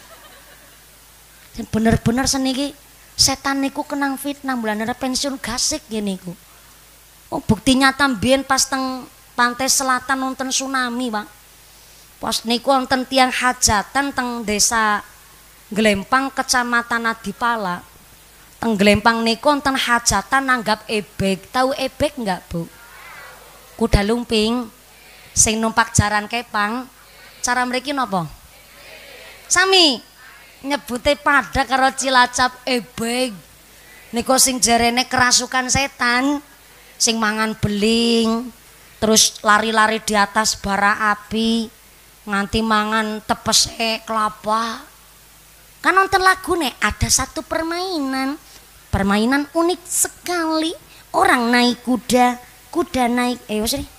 Dan bener-bener seniki setan niku kenang fitnah bulan pensiun gasik gini niku. Oh, bukti nyata mbiyen pas teng pantai selatan nonton tsunami, Pak. Pas niku wonten tiang hajatan teng desa Glempang kecamatan Adipala. Teng Glempang niku wonten hajatan nanggap ebek. Tahu ebek enggak, Bu? Kuda lumping sing numpak jaran kepang. Cara mriki napa? Sami nyebute pada karo Cilacap ebek. Niku sing jarene kerasukan setan, sing mangan beling, terus lari-lari di atas bara api, nganti mangan tepese kelapa. Kan nonton lagu nih, ada satu permainan, permainan unik sekali. Orang naik kuda, kuda naik, eh wes nih.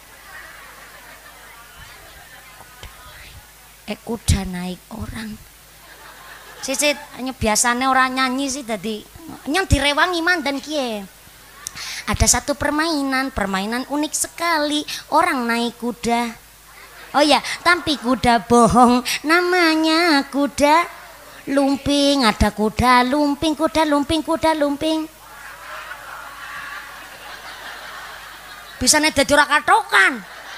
Eh kuda naik orang. Sisit, hanya biasanya orang nyanyi sih tadi, yang direwangi mandan kie. Ada satu permainan, permainan unik sekali. Orang naik kuda. Oh ya, tapi kuda bohong, namanya kuda lumping. Ada kuda lumping, kuda lumping, kuda lumping. Bisa nih dadi ora katokan.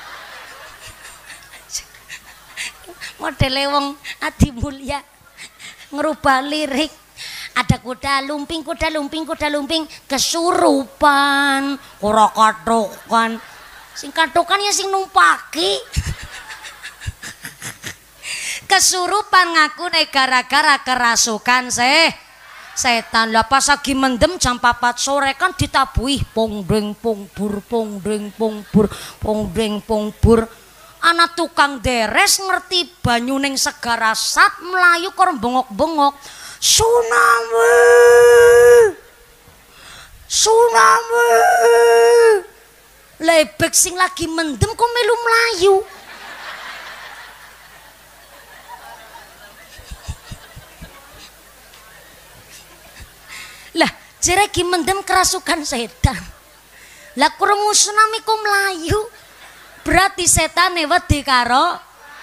Modele wong Adi Mulya ngerubah lirik. Ada kuda lumping, kuda lumping, kuda lumping kesurupan, ora katokan. Sing katokan ya sing numpaki. Kesurupan ngaku nek gara-gara kerasukan seh. Setan lah pas lagi mendem jam papat sore kan ditabuhi pong deng pong bur pong deng pong bur pong deng pong bur. Ana tukang deres ngerti banyu ning segara sat melayu kor bengok-bengok. Tsunami. Tsunami. Lebek sing lagi mendem kok melu melayu. Lah, jere ki mendem kerasukan setan. Lah krungu tsunami ku mlayu. Berarti setane wedi karo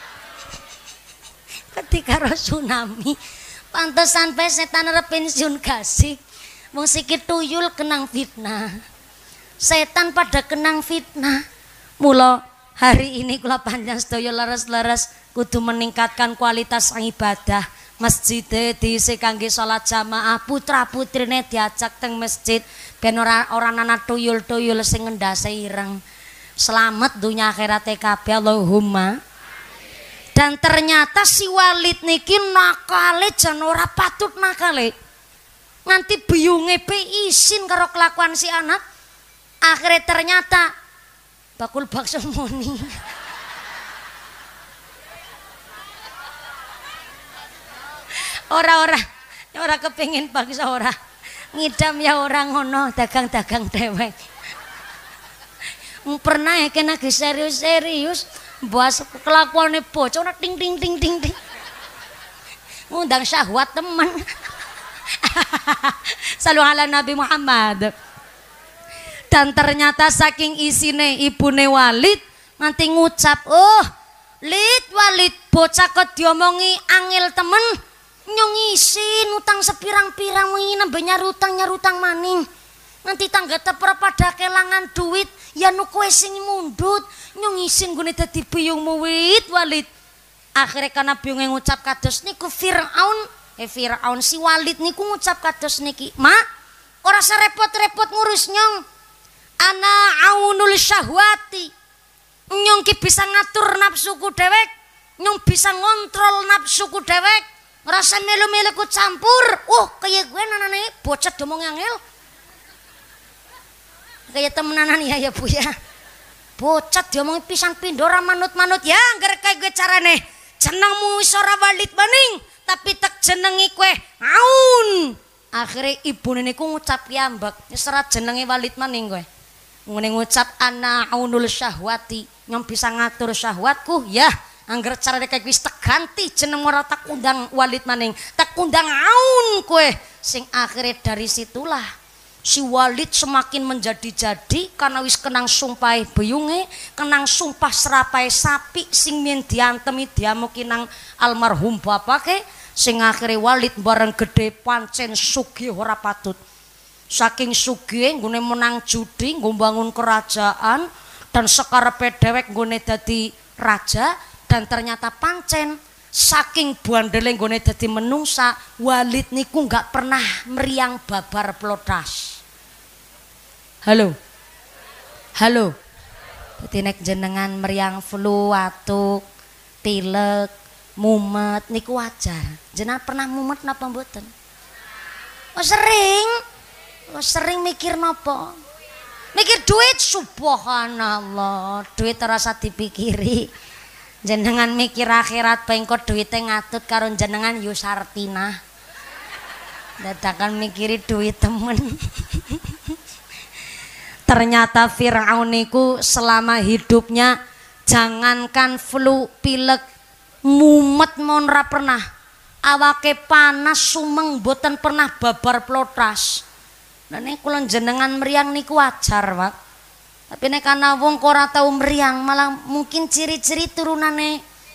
wedi karo tsunami. Pantesan pe setan arep pensiun gasik. Wong sikit tuyul kenang fitnah. Setan pada kenang fitnah. Mula hari ini kula panjang sedaya leres-leres kudu meningkatkan kualitas ibadah. Masjid diisi kangge salat jamaah, putra putrine diajak teng masjid ben ora ora ana tuyul-tuyul sing ngendhase ireng. Selamat dunia akhirat kabeh Allahumma. Dan ternyata si Walid niki nakale jan ora patut nakale. Nganti biyunge pe isin karo kelakuan si anak. Akhirnya ternyata bakul bakso muni. Ora-ora, ora kepengin bakso ora. Ngidam ya orang ngono, dagang-dagang dewek. Pernah ya kena serius-serius bahas kelakuane bocah ora ting ting ting ting ting. Ngundang syahwat temen. Salu ala Nabi Muhammad. Dan ternyata saking isine ibune Walid nanti ngucap, "Oh, Lid Walid bocah kok diomongi angel temen." Nyong isin utang sepirang-pirang wingi nembe nyarutang nyarutang maning. Nanti tangga teper pada kelangan duit ya nu kowe sing mundut. Nyong isin gune dadi biyungmu Wid Walid. Akhirnya karena biyunge ngucap kados niku Firaun, eh Firaun si Walid niku ngucap kados niki, "Ma, ora serepot-repot ngurus nyong. Ana aunul syahwati. Nyong ki bisa ngatur nafsuku dewek. Nyong bisa ngontrol nafsuku dewek. Rasa melu-melu ku campur. Oh, kayak gue nanane bocah domong angel. Kayak temenanan ya ya Bu ya. Bocah diomong pisan pindho ora manut-manut ya, angger kayak gue carane. Jenengmu wis ora Walid maning, tapi tak jenengi kowe Aun." Akhirnya ibune niku ngucap piyambak, wis ora jenenge Walid maning kowe. Ngene ngucap ana aunul syahwati, nyong bisa ngatur syahwatku ya. Angger carane kayak wis tak ganti jeneng ora tak undang Walid maning, tak undang Aun kowe. Sing akhirnya dari situlah si Walid semakin menjadi-jadi karena wis kenang sumpah beyunge, kenang sumpah serapai sapi sing mien diantemi diamuki nang almarhum bapake. Sing akhirnya Walid bareng gede pancen sugih ora patut. Saking sugih nggone menang judi, nggo bangun kerajaan dan sekarepe dhewek nggone dadi raja. Dan ternyata pancen saking buandele nggone dadi menungsa, Walid niku nggak pernah meriang babar plodas. Halo. Halo. Dadi nek jenengan meriang flu, watuk, pilek, mumet niku wajar. Jenengan pernah mumet napa mboten? Oh sering. Oh sering mikir napa? Mikir duit, subhanallah. Duit terasa dipikiri. Jenengan mikir akhirat bengko duite ngatut karo jenengan Yusartina. Dadakan mikiri duit temen. Ternyata Firaun niku selama hidupnya jangankan flu, pilek, mumet mon ra pernah. Awake panas sumeng boten pernah babar plotas. Nah nek kula jenengan meriang niku wajar, Pak. Tapi nek ana wong kok ora tau meriang, malah mungkin ciri-ciri turunane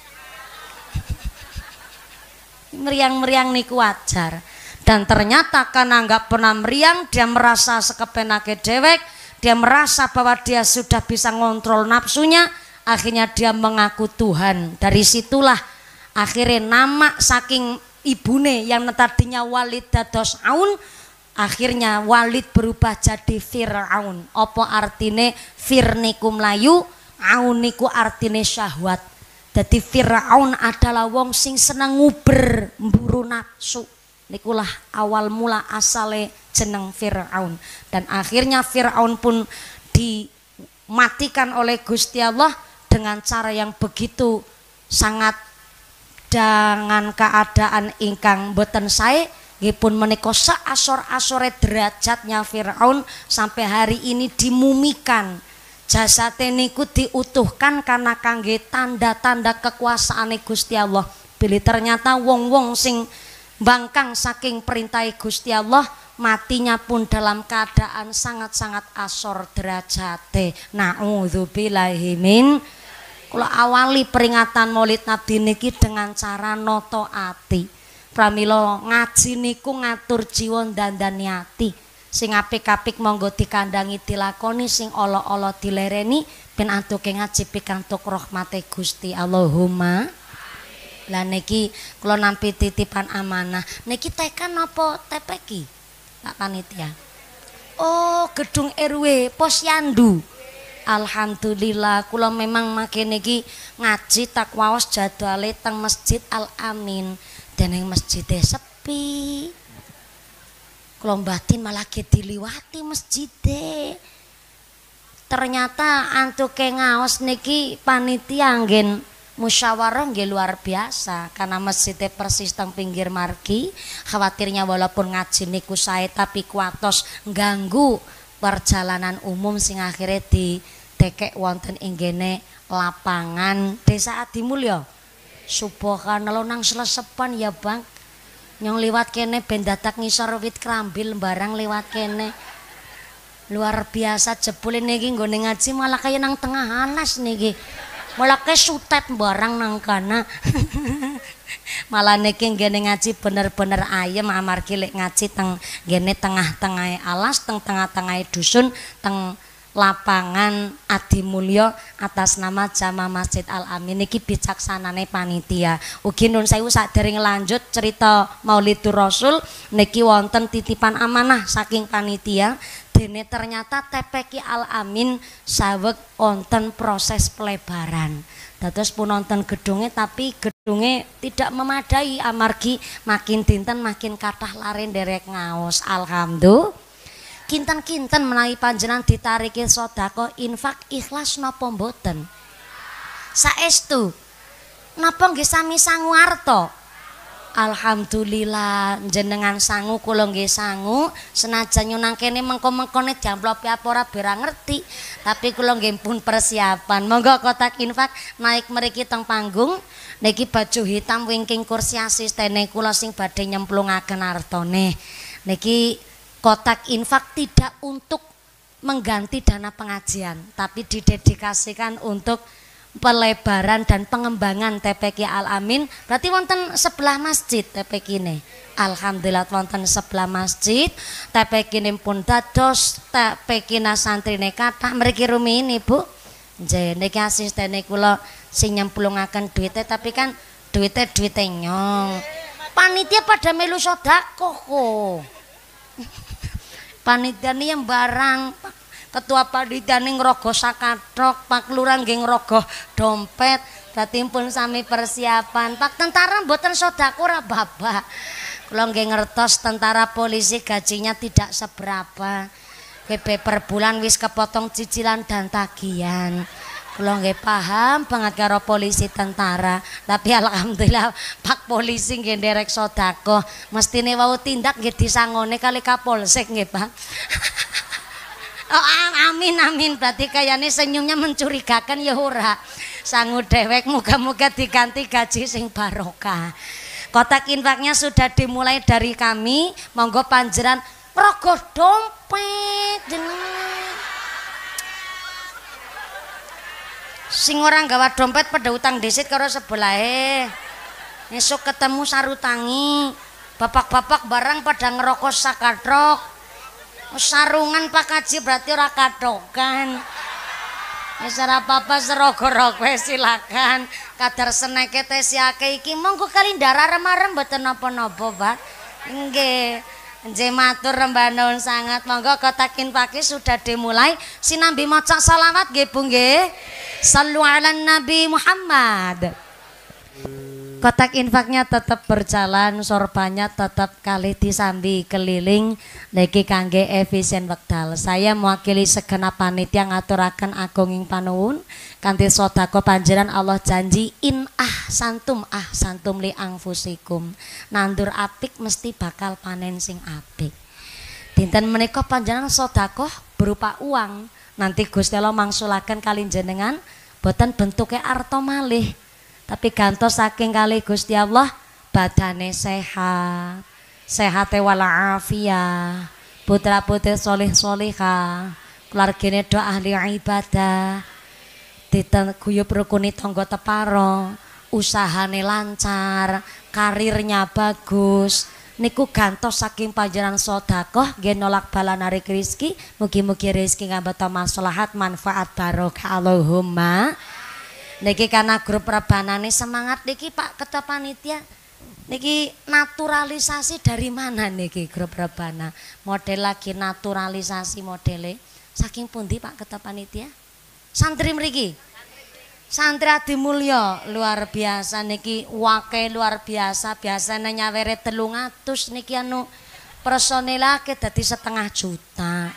meriang-meriang niku wajar. Dan ternyata karena nggak pernah meriang, dia merasa sekepenake dewek, dia merasa bahwa dia sudah bisa ngontrol nafsunya, akhirnya dia mengaku Tuhan. Dari situlah akhirnya nama saking ibune yang tadinya Walid dados Aun, akhirnya Walid berubah jadi Firaun. Apa artine Fir niku mlayu, Aun niku artine syahwat. Jadi Firaun adalah wong sing seneng nguber mburu nafsu. Nikulah awal mula asale jeneng Fir'aun. Dan akhirnya Fir'aun pun dimatikan oleh Gusti Allah dengan cara yang begitu sangat dengan keadaan ingkang boten sae. Nggih menika saasor-asore derajatnya Firaun sampai hari ini dimumikan. Jasate niku diutuhkan karena kangge tanda-tanda kekuasaane Gusti Allah. Bila ternyata wong-wong sing bangkang saking perintah Gusti Allah matinya pun dalam keadaan sangat-sangat asor derajate. Na'udzubillahi min. Kula awali peringatan Maulid Nabi niki dengan cara noto ati. Pramila ngaji niku ngatur jiwa dandani ati. Sing apik-apik monggo dikandangi dilakoni, sing ala-ala dilereni ben antuke ngaji pikantuk rahmate Gusti. Allahumma. Lah niki kula nampi titipan amanah. Niki tekan apa tepeki? Pak panitia. Oh, gedung R W Posyandu. Alhamdulillah kula memang makin niki ngaji tak waos jadwale teng Masjid Al Amin. Dan yang masjidnya sepi, kalau batin malah kita diliwati masjidnya. Ternyata antuke ngaos niki panitia anggen musyawarah nggih luar biasa karena masjidnya persis teng pinggir margi. Khawatirnya walaupun ngaji niku sae tapi kuatos ganggu perjalanan umum sing akhirnya ditekek wonten inggene lapangan Desa Adimulya. Subhanallah nang selesepan ya bang, nyong liwat kene ben dadak ngisor wit krambil barang liwat kene luar biasa. Jebule niki nggone ngaji malah kaya nang tengah alas niki, malah kaya sutet barang nang kana. Malah niki nggone ngaji bener-bener ayem amargi lek ngaji teng ngene tengah-tengah alas, teng tengah-tengah dusun, teng lapangan Adimulya atas nama Jamaah Masjid Al Amin niki bicaksanane panitia. Ugi nun sewu sadèrèng lanjut cerita Maulidur Rasul niki wonten titipan amanah saking panitia. Dene ternyata T P Q Al Amin saweg wonten proses pelebaran. Dados pun wonten gedunge tapi gedunge tidak memadai amargi makin dinten makin kathah lare nderek ngaos. Alhamdulillah. Kinten-kinten menawi panjenengan ditariki sedekah infak ikhlas napa mboten? Saestu. Napa nggih sami sangu arta? Alhamdulillah jenengan sangu kula nggih sangu, senajan nyunang kene mengko-mengkone diamplopi apa ora bera ngerti, tapi kula nggih pun persiapan. Monggo kotak infak naik mriki teng panggung. Niki baju hitam wingking kursi asistene kula sing badhe nyemplungaken artane. Niki kotak infak tidak untuk mengganti dana pengajian, tapi didedikasikan untuk pelebaran dan pengembangan T P Q Al Amin. Berarti wonten sebelah masjid T P Q ini. Alhamdulillah wonten sebelah masjid. T P Q ini pun dados T P Q na santrine kathah mriki rumiyin Ibu. Nggih niki asistene kula sing nyemplungaken duite, tapi kan duite duite nyong. Panitia pada melu sedekah kok. Panitia nih yang barang, ketua panitia nih ngerogoh sakatrok, Pak Lurah nggih ngerogoh dompet, berarti pun sami persiapan. Pak tentara mboten sedekah ora babak. Kula nggih ngertos tentara polisi gajinya tidak seberapa. P P per bulan wis kepotong cicilan dan tagihan. Kula nggih paham banget karo polisi tentara, tapi alhamdulillah Pak polisi nggih nderek sedekah. Mestine wau tindak nggih disangone kali Kapolsek nggih, Pak. Oh, amin amin, berarti kayane senyumnya mencurigakan ya ora. Sangu dewek muga-muga diganti gaji sing barokah. Kotak infaknya sudah dimulai dari kami, monggo panjenengan rogoh dompet jenengan. Sing ora gawa dompet pada utang desit karo sebelahe. Esok ketemu sarutangi. Bapak-bapak barang pada ngerokok sakatrok. Sarungan Pak Haji berarti ora katokan. Wis ora apa-apa serogo-rogo silakan. Kadar seneke teh siake iki monggo kali ndara remarem mboten napa-napa, Pak. Nggih. Nggih matur rembah nuwun sangat. Monggo kotak infak sudah dimulai. Sinambi maca selawat nggih Bu nggih. Sallu ala Nabi Muhammad. Kotak infaknya tetap berjalan, sorbannya tetap kali disambi keliling niki kangge efisien wekdal. Saya mewakili segenap panitia ngaturaken agunging panuwun kanthi sedekah panjenengan Allah janji in ah santum ah santum li angfusikum. Nandur apik mesti bakal panen sing apik. Dinten menika panjenengan sedekah berupa uang. Nanti Gusti Allah mangsulaken kali jenengan boten bentuke arta malih. Tapi gantos saking kali Gusti Allah badane sehat, sehate walafiah, putra putri solih solihah, keluargane do ahli ibadah, ditenguyup rukuni tangga teparo, usahane lancar, karirnya bagus. Niku gantos saking panjenengan sedekah nggih nolak bala narik rezeki, mugi-mugi rezeki ngambeta maslahat manfaat barokah Allahumma. Niki karena grup rebanane semangat niki Pak Ketua Panitia. Niki naturalisasi dari mana niki grup rebana? Model lagi naturalisasi modele. Saking pundi Pak Ketua Panitia? Santri mriki. Santri Adi Mulya luar biasa niki wake luar biasa. Biasanya nyawere telung atus niki anu personilake dadi setengah juta.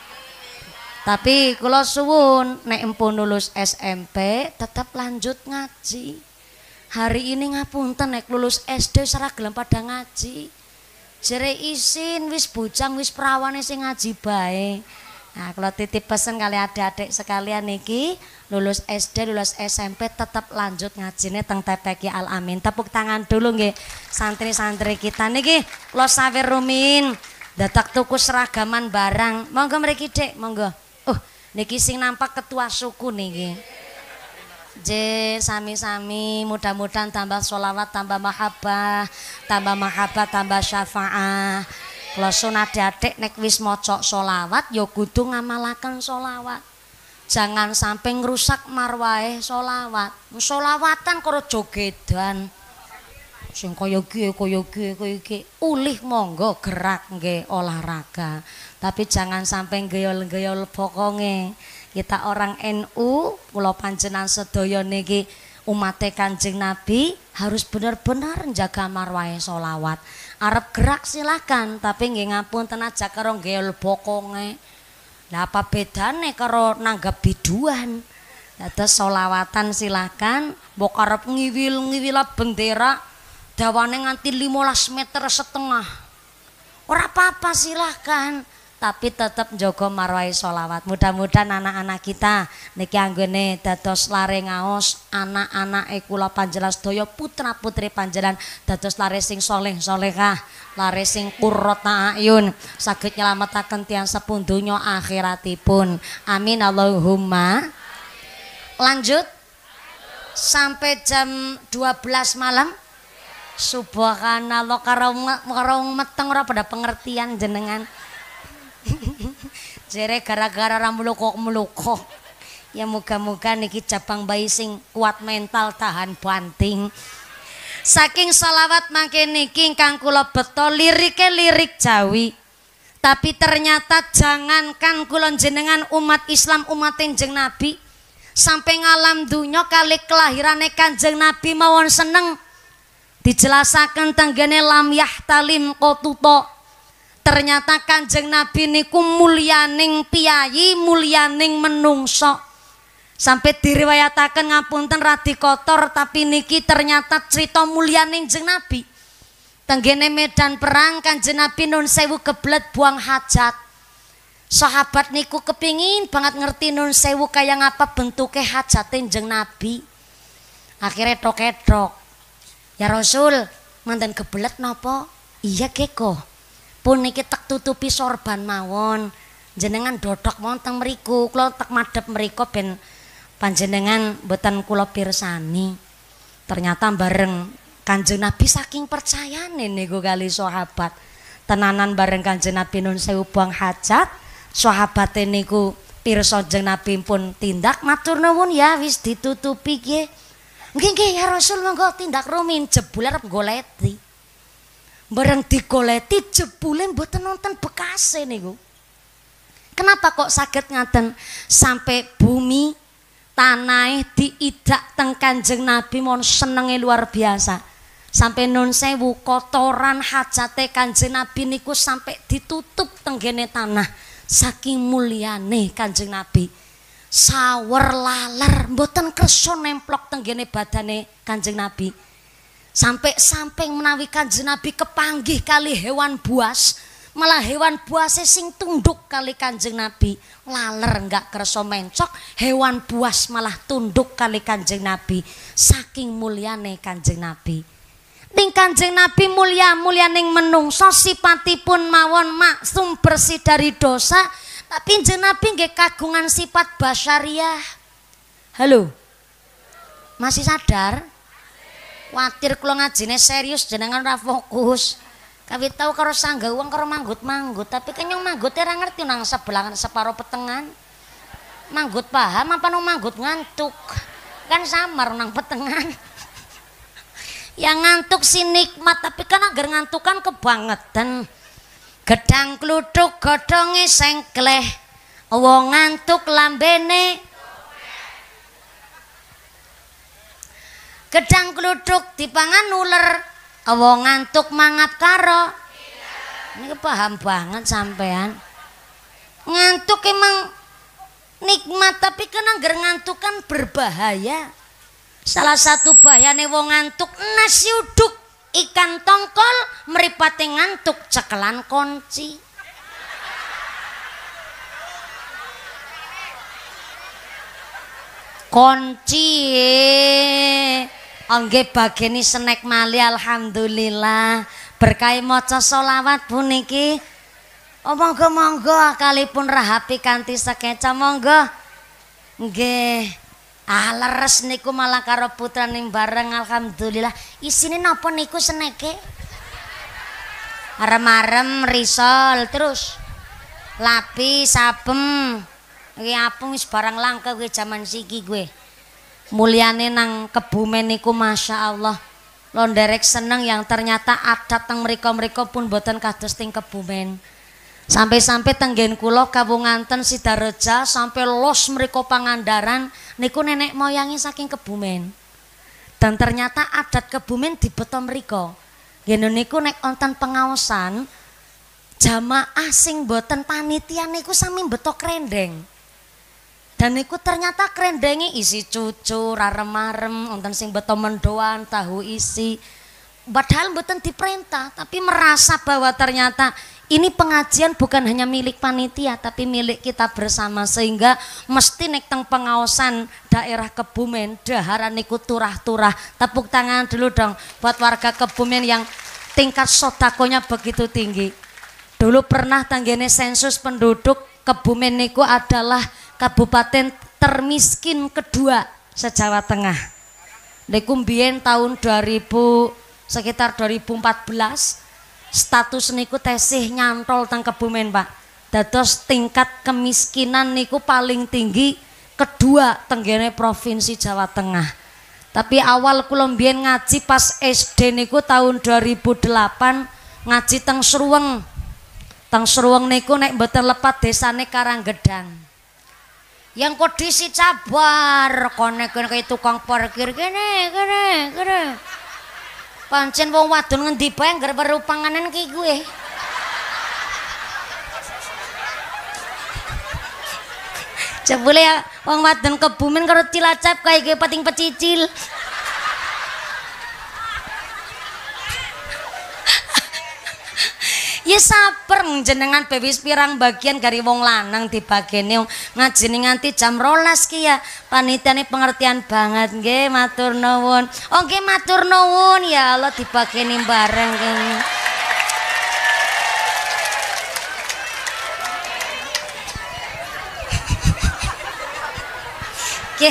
Tapi kula suwun nek empun lulus S M P tetap lanjut ngaji. Hari ini ngapunten nek lulus S D ora gelem pada ngaji. Jere isin wis bujang wis prawane sing ngaji bae. Nah, kalau titip pesen kali adik-adik sekalian niki lulus S D lulus S M P tetap lanjut ngajine teng T P Q Al Amin. Tepuk tangan dulu nggih santri-santri kita niki kula sawer rumin dadak tuku seragaman barang. Monggo mriki Dik, monggo. Oh, niki sing nampak ketua suku niki. J sami-sami mudah-mudahan tambah sholawat, tambah mahabbah, tambah mahabbah, tambah syafaah. Kalau sunat adik nek wis maca sholawat, ya kudu ngamalaken sholawat. Jangan sampai ngerusak marwahe sholawat. Sholawatan karo jogedan. Sing kaya iki kaya iki kaya iki ulih monggo gerak nggih olahraga. Tapi jangan sampai geyol-geyol bokonge. Kita orang N U, kula panjenengan sedaya niki umat Kanjeng Nabi harus benar-benar jaga marwahe sholawat. Arep gerak silakan, tapi nggih ngapunten aja karo geyol bokonge. Lah apa bedane karo nanggap biduan? Dados sholawatan silakan, mbok arep ngiwil-ngiwila bendera dawane nganti limolas meter setengah. Ora apa-apa silahkan. Tapi tetap jaga marwah sholawat. Mudah-mudahan anak-anak kita niki anggone dados lare ngaos anak-anak kula panjenengan sedaya putra putri panjenengan dados lare sing soleh solehah, lare sing qurrata ayun, saged nyelametaken tiyang sepun donya akhiratipun. Amin Allahumma. Lanjut sampai jam dua belas malam. Subhanallah, karo karo meteng ora pada pengertian jenengan. Jere gara-gara ra mulukok-mulukok. Ya muga-muga niki cabang bayi sing kuat mental tahan banting. Saking selawat mangke niki ingkang kula beto lirike lirik Jawi. Tapi ternyata jangankan kula jenengan umat Islam umat Kanjeng Nabi sampai ngalam dunya kali kelahirane Kanjeng Nabi mawon seneng. Dijelasaken tenggene lam yahtalim qatuto. Ternyata Kanjeng Nabi niku mulyaning piyayi, mulyaning menungso. Sampai diriwayataken ngapunten radi kotor tapi niki ternyata cerita mulyaning Kanjeng Nabi. Tenggene medan perang Kanjeng Nabi nun sewu kebelet buang hajat. Sahabat niku kepingin banget ngerti nun sewu kaya ngapa bentuke hajate Kanjeng Nabi. Akhirnya tok-tok. Ya Rasul, manten kebelet napa? Iya keko. Pun niki tak tutupi sorban mawon. Jenengan dodok mawon teng mriku, kula tak madhep mriku ben panjenengan mboten kula pirsani. Ternyata bareng Kanjeng Nabi saking percayane niku kali sahabat. Tenanan bareng Kanjeng Nabi nun sewu buang hajat, sahabate niku pirsa Kanjeng Nabi pun tindak matur nuwun ya wis ditutupi nggih. Nggih nggih ya Rasul monggo tindak rumin jebule arep goleti. Bareng digoleti jebule mboten nonton bekase niku. Kenapa kok saged ngaten sampai bumi Tanahe diidak teng Kanjeng Nabi mon senenge luar biasa. Sampai nun sewu kotoran hajate Kanjeng Nabi niku sampai ditutup tenggene tanah. Saking mulyane Kanjeng Nabi. Sawer laler mboten kersa nemplok tenggene badane Kanjeng Nabi. Sampai-sampai menawi Kanjeng Nabi kepanggih kali hewan buas, malah hewan buasnya sing tunduk kali Kanjeng Nabi. Laler enggak kersa mencok, hewan buas malah tunduk kali Kanjeng Nabi. Saking mulyane Kanjeng Nabi. Ning Kanjeng Nabi mulia mulyaning menungso sipatipun mawon maksum bersih dari dosa, tapi Kanjeng Nabi nggih kagungan sifat basyariah. Halo. Masih sadar? Watir kula ngajine serius jenengan ora fokus. Kawit tau karo sanggah wong karo manggut-manggut, tapi kenyong manggut ora ngerti nang sebelah separo petengan. Manggut paham apa nang manggut ngantuk? Kan samar nang petengan. Yang ngantuk si nikmat, tapi kan agar ngantuk kan kebangetan. Gedang kluthuk godhonge sengkleh. Wong ngantuk lambene. Gedang kluthuk dipangan uler. Wong ngantuk mangap karo. Ini paham banget sampean. Ngantuk emang nikmat, tapi kan agar ngantuk kan berbahaya. Salah satu bahayane wong ngantuk nasi uduk, ikan tongkol, mripate ngantuk cekelan kunci. Kunci angge bageni snack mali alhamdulillah. Berkah maca selawat puniki. Oh monggo monggo kalipun rahapi kanthi sekeca monggo. Nggih. Ah leres niku malah karo putraning bareng alhamdulillah. Isine napa niku seneke? Arem-arem risol terus lapi sabem. Iki apung wis barang langka kowe jaman siki kowe. Mulyane nang Kebumen niku Masya Allah. Lo nderek seneng yang ternyata adat teng mriko-mriko pun boten kados teng Kebumen. Sampai-sampai tenggen kula kawunganten Sidareja sampai los mriko Pangandaran niku nenek moyangi saking Kebumen. Dan ternyata adat Kebumen dibeto mriko. Ngene niku nek wonten pengaosan jamaah sing boten panitia niku sami beto krendeng. Dan niku ternyata krendenge isi cucur, arem-arem, wonten sing beto mendoan, tahu isi. Padahal boten diperintah, tapi merasa bahwa ternyata ini pengajian bukan hanya milik panitia tapi milik kita bersama, sehingga mesti nek teng pengaosan daerah Kebumen daharan niku turah-turah. Tepuk tangan dulu dong buat warga Kebumen yang tingkat sodakonya begitu tinggi. Dulu pernah tanggene sensus penduduk Kebumen niku adalah kabupaten termiskin kedua se-Jawa Tengah. Niku mbiyen tahun dua ribu sekitar dua ribu empat belas status niku tesih nyantol teng Kebumen Pak. Dados tingkat kemiskinan niku paling tinggi kedua tenggene provinsi Jawa Tengah. Tapi awal kula mbiyen ngaji pas S D niku tahun dua ribu delapan ngaji teng Sruweng. Teng Sruweng niku nek mboten lepat desane Karanggedang. Yang kondisi cabar konek kaya tukang parkir kene kene kene. Pancen wong wadon ngendi bae ngger weruh panganan ki gue. Jebule ya wong wadon Kebumen karo Cilacap kae ge pating pecicil. Ya saper jenengan bewis pirang bagian gari wong lanang dibagene ngajeni nganti jam rolas ki ya. Panitiane pengertian banget nggih, matur nuwun. Oh nggih matur nuwun ya Allah dibageni bareng kene. Nggih.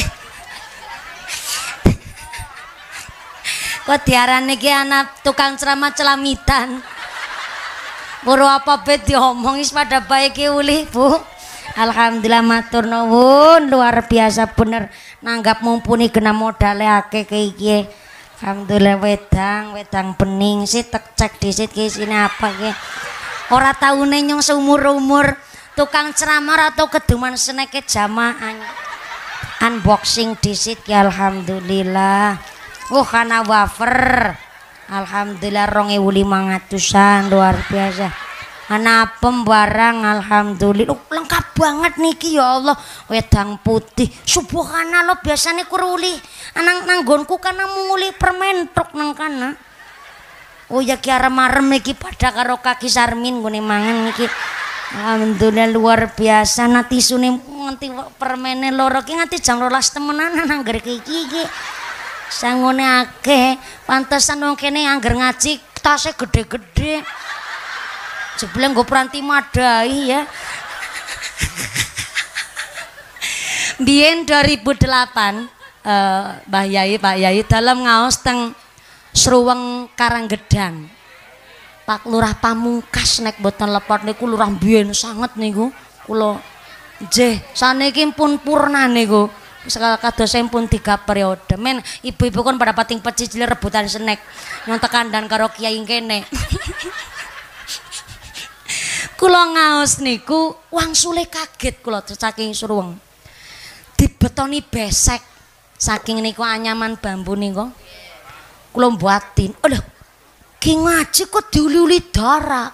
Kok diarani ki anak tukang ceramah celamitan. Buru apa bet diomong is pada baik uli Bu. Alhamdulillah matur nuwun luar biasa bener nanggap mumpuni kena modale akeh iki. Alhamdulillah wedang wedang bening sih tek cek disit ki sini apa ki. Ora taune nyong seumur-umur tukang ceramah atau keduman seneke jamaah. unboxing disit ya alhamdulillah. Oh kana wafer. Alhamdulillah rong ewu lima ratusan luar biasa. Ana pembarang alhamdulillah. Oh, lengkap banget niki ya Allah. Wedang putih. Subhanallah biasanya kuruli. Anang nanggonku kana muli permen truk nang kana. Oh ya ki arem-arem niki pada karo kaki Sarmin gone mangan niki. Alhamdulillah luar biasa. Na tisune nganti permene loro ki nganti jam rolas temenan nang ngger iki iki. Sangone akeh. Pantesan wong kene angger ngaji tasnya gede-gede. Jebleng nggo pranti madai ya. Biyen dua ribu delapan uh, Mbah Yai Pak Yai dalam ngaos teng Sruweng Karanggedang. Pak Lurah Pamungkas nek boten lepot niku lurah biyen sanget niku. Kula nggih saniki pun purna niku. Kados pun tiga periode. Men ibu-ibu kon pada pating pecicil rebutan snack. Nyontek kandhan karo kiai kene. Kula ngaos niku wangsule kaget kula saking Sruweng. Dibetoni besek saking niku anyaman bambu niku. Kula mbuatin. Aduh. Ki ngaji kok diuli-uli darah.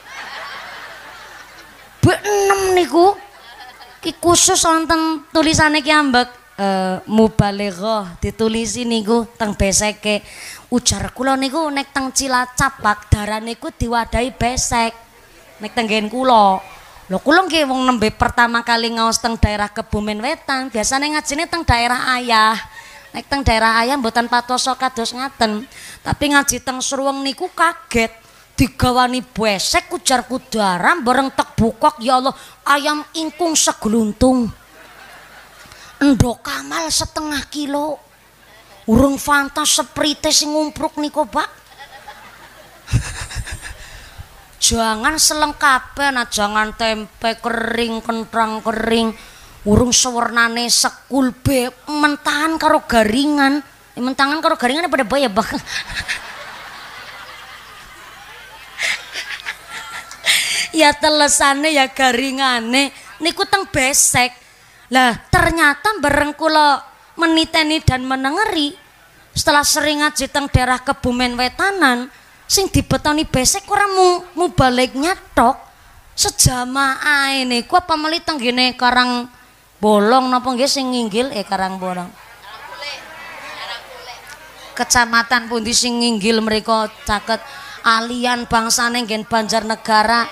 Be enam niku. Ki khusus wonten tulisane ki ambek uh, mubalighah ditulisi niku teng beseke. Ujar kula niku nek teng Cilacap Pak darah niku diwadahi besek. Nek tenggen kula. Lho kula nggih wong nembe pertama kali ngaos teng daerah Kebumen Wetan, biasane ngajine teng daerah Ayah. Nek teng daerah Ayah mboten patoso kados ngaten. Tapi ngaji teng Sruweng niku kaget. Digawani besek ujar kudara bareng tek bukok ya Allah ayam ingkung segluntung. Endok Kamal setengah kilo. Urung Fanta Sprite sing ngumpruk niku, Pak. Jangan selengkape, nah jangan tempe kering, kentrang kering, urung sewernane sekul be, mentahan karo garingan, mentahan karo garingan pada bayar bak. Ya telesane ya garingane, niku teng besek. Lah ternyata bareng kula meniteni dan menengeri, setelah sering ngaji teng daerah Kebumen Wetanan. Sing dibetoni besek ora mu, mu baliknya tok sejamaah ini ku apa meli tenggene Karang Bolong napa nggih sing nginggil eh Karang Bolong Kecamatan pundi sing nginggil mriku caket alian bangsane nggen Banjarnegara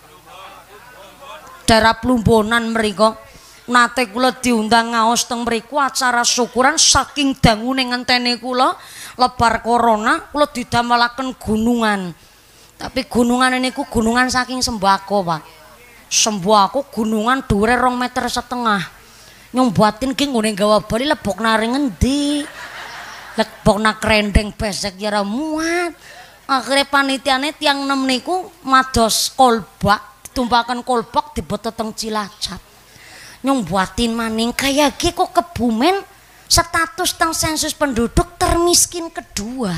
daerah Plumbonan mriku nate kula diundang ngaos teng mriku acara syukuran saking dangune ngenteni kula lebar corona kula didamelaken gunungan. Tapi gunungan niku gunungan saking sembako, Pak. Sembako gunungan dhuwure rong meter setengah. Nyombatin ki nggone gawa bali lebok nari ngendi? Lebok nak krendeng besek ya ora muat. Akhire panitiane tiang enam niku mados kolbak, tumbakan kolbak dibeto teng Cilacap. Nyombatin maning kaya ki kok Kebumen status teng sensus penduduk termiskin kedua.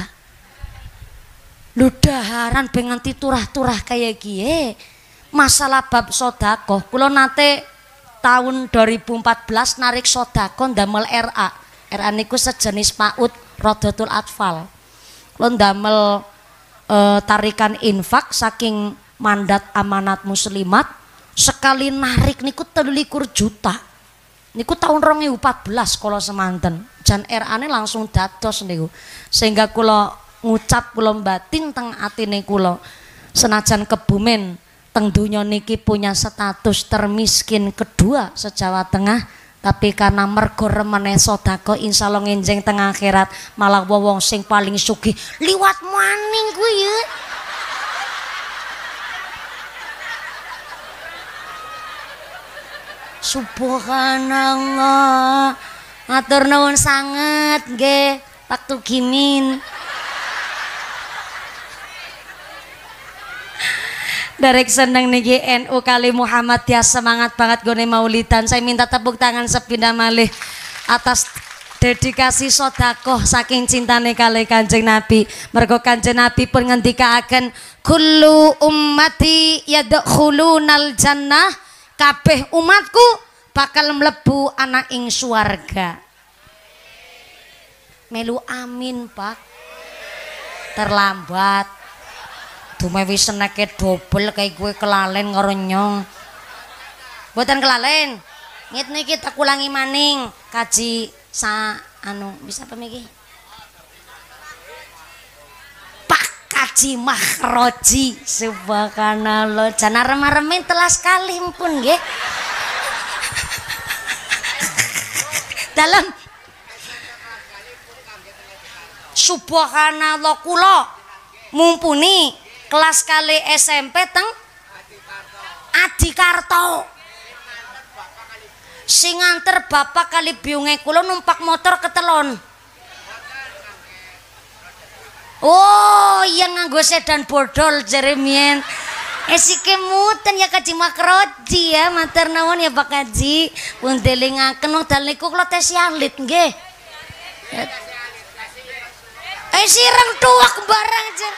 Lu daharan benganti turah-turah kayak gie. Masalah bab sodako. Kulo nate tahun dua ribu empat belas narik sodako ndamel R A. R A niku sejenis PAUD Rodotul Atfal. Kulo ndamel e, tarikan infak saking mandat amanat muslimat. Sekali narik niku telikur juta. Niku tahun dua ribu empat belas kula semanten. Jan R A-ne langsung dados niku. Sehingga kula ngucap kula batin teng atine kula. Senajan Kebumen teng donya niki punya status termiskin kedua se-Jawa Tengah, tapi karena mergo remene sedekah insyaallah ngenjeng teng akhirat malah wong sing paling sugih liwat maning kuwi ya. Subhanallah. Matur nuwun sanget nggih Pak Tugimin. Derek seneng niki N U kali Muhammadiyah semangat banget gone maulidan. Saya minta tepuk tangan sepindah malih atas dedikasi sedekah saking cintane kali Kanjeng Nabi. Mergo Kanjeng Nabi pun ngendikaaken kullu ummati yadkhulunal jannah. Kabeh umatku bakal mlebu ana ing swarga. Melu amin, Pak. Terlambat. Dumewi seneke dobel kayak gue kelalen karo nyong. Mboten kelalen. Ngit niki tak ulangi maning kaji sa anu bisa apa iki? Pak Kaji Makhroji. Subhanallah. Jana remah-remin telas kali pun nggih. Dalam subhanallah kula mumpuni kelas kali S M P teng Adikarto. Sing nganter bapak kali biunge kula numpak motor ketelon. Oh iya nganggo sedan bodol jeremien. Esike muten ya Kaji Makhroji ya matur nuwun ya Pak Kaji. Pun delingaken wekdal niku kula tes alit nggih. Eh sireng tuwak barang jen.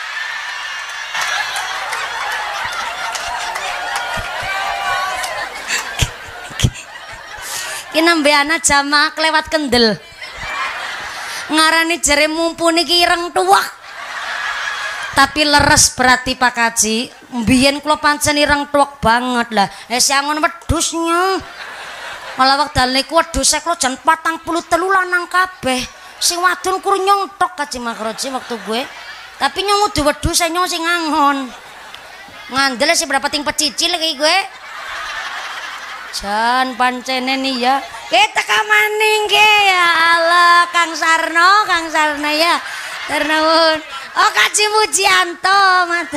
Ki nembe ana jamaah kelewat kendel. Ngarani jere mumpuni ki ireng tuwak. Tapi leres berarti Pak Kaji. Mbiyen kula pancen ireng tuwak banget lah. Eh siangon wedhusnya. Malah wekdal niku wedhuse kula jan patang puluh telu lanang kabeh. Sing wadon kur nyongtok Kaji Makhroji waktu gue. Tapi nyong udah wedhus nyong sing ngangon. Ngandel sih berapa ting pecicil kayak gue. Jan pancene nih ya. Kita kamaning ke ya Allah Kang Sarno, Kang Sarno ya. Ternuwun. Oh Kaji Mujianto mata.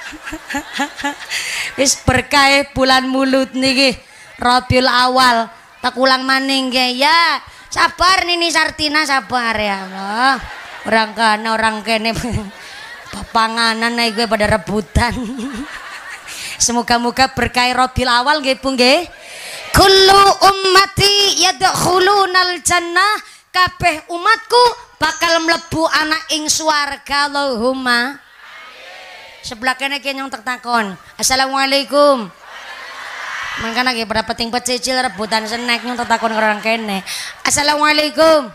Wis berkah bulan mulut niki. Rabiul Awal. Tak ulang maning ke ya. Sabar Nini Sartina sabar ya Allah. Orang kana orang kene papanganan naik gue pada rebutan. Semoga-moga berkah Rabiul Awal nggih Bu nggih. Kullu ummati yadkhulunal jannah. Kabeh umatku bakal mlebu ana ing swarga Allahumma. Sebelah kene ki nyong takon. Assalamualaikum. Mangkana nggih pada peting pecicil rebutan snack nyong takon orang kene. Assalamualaikum.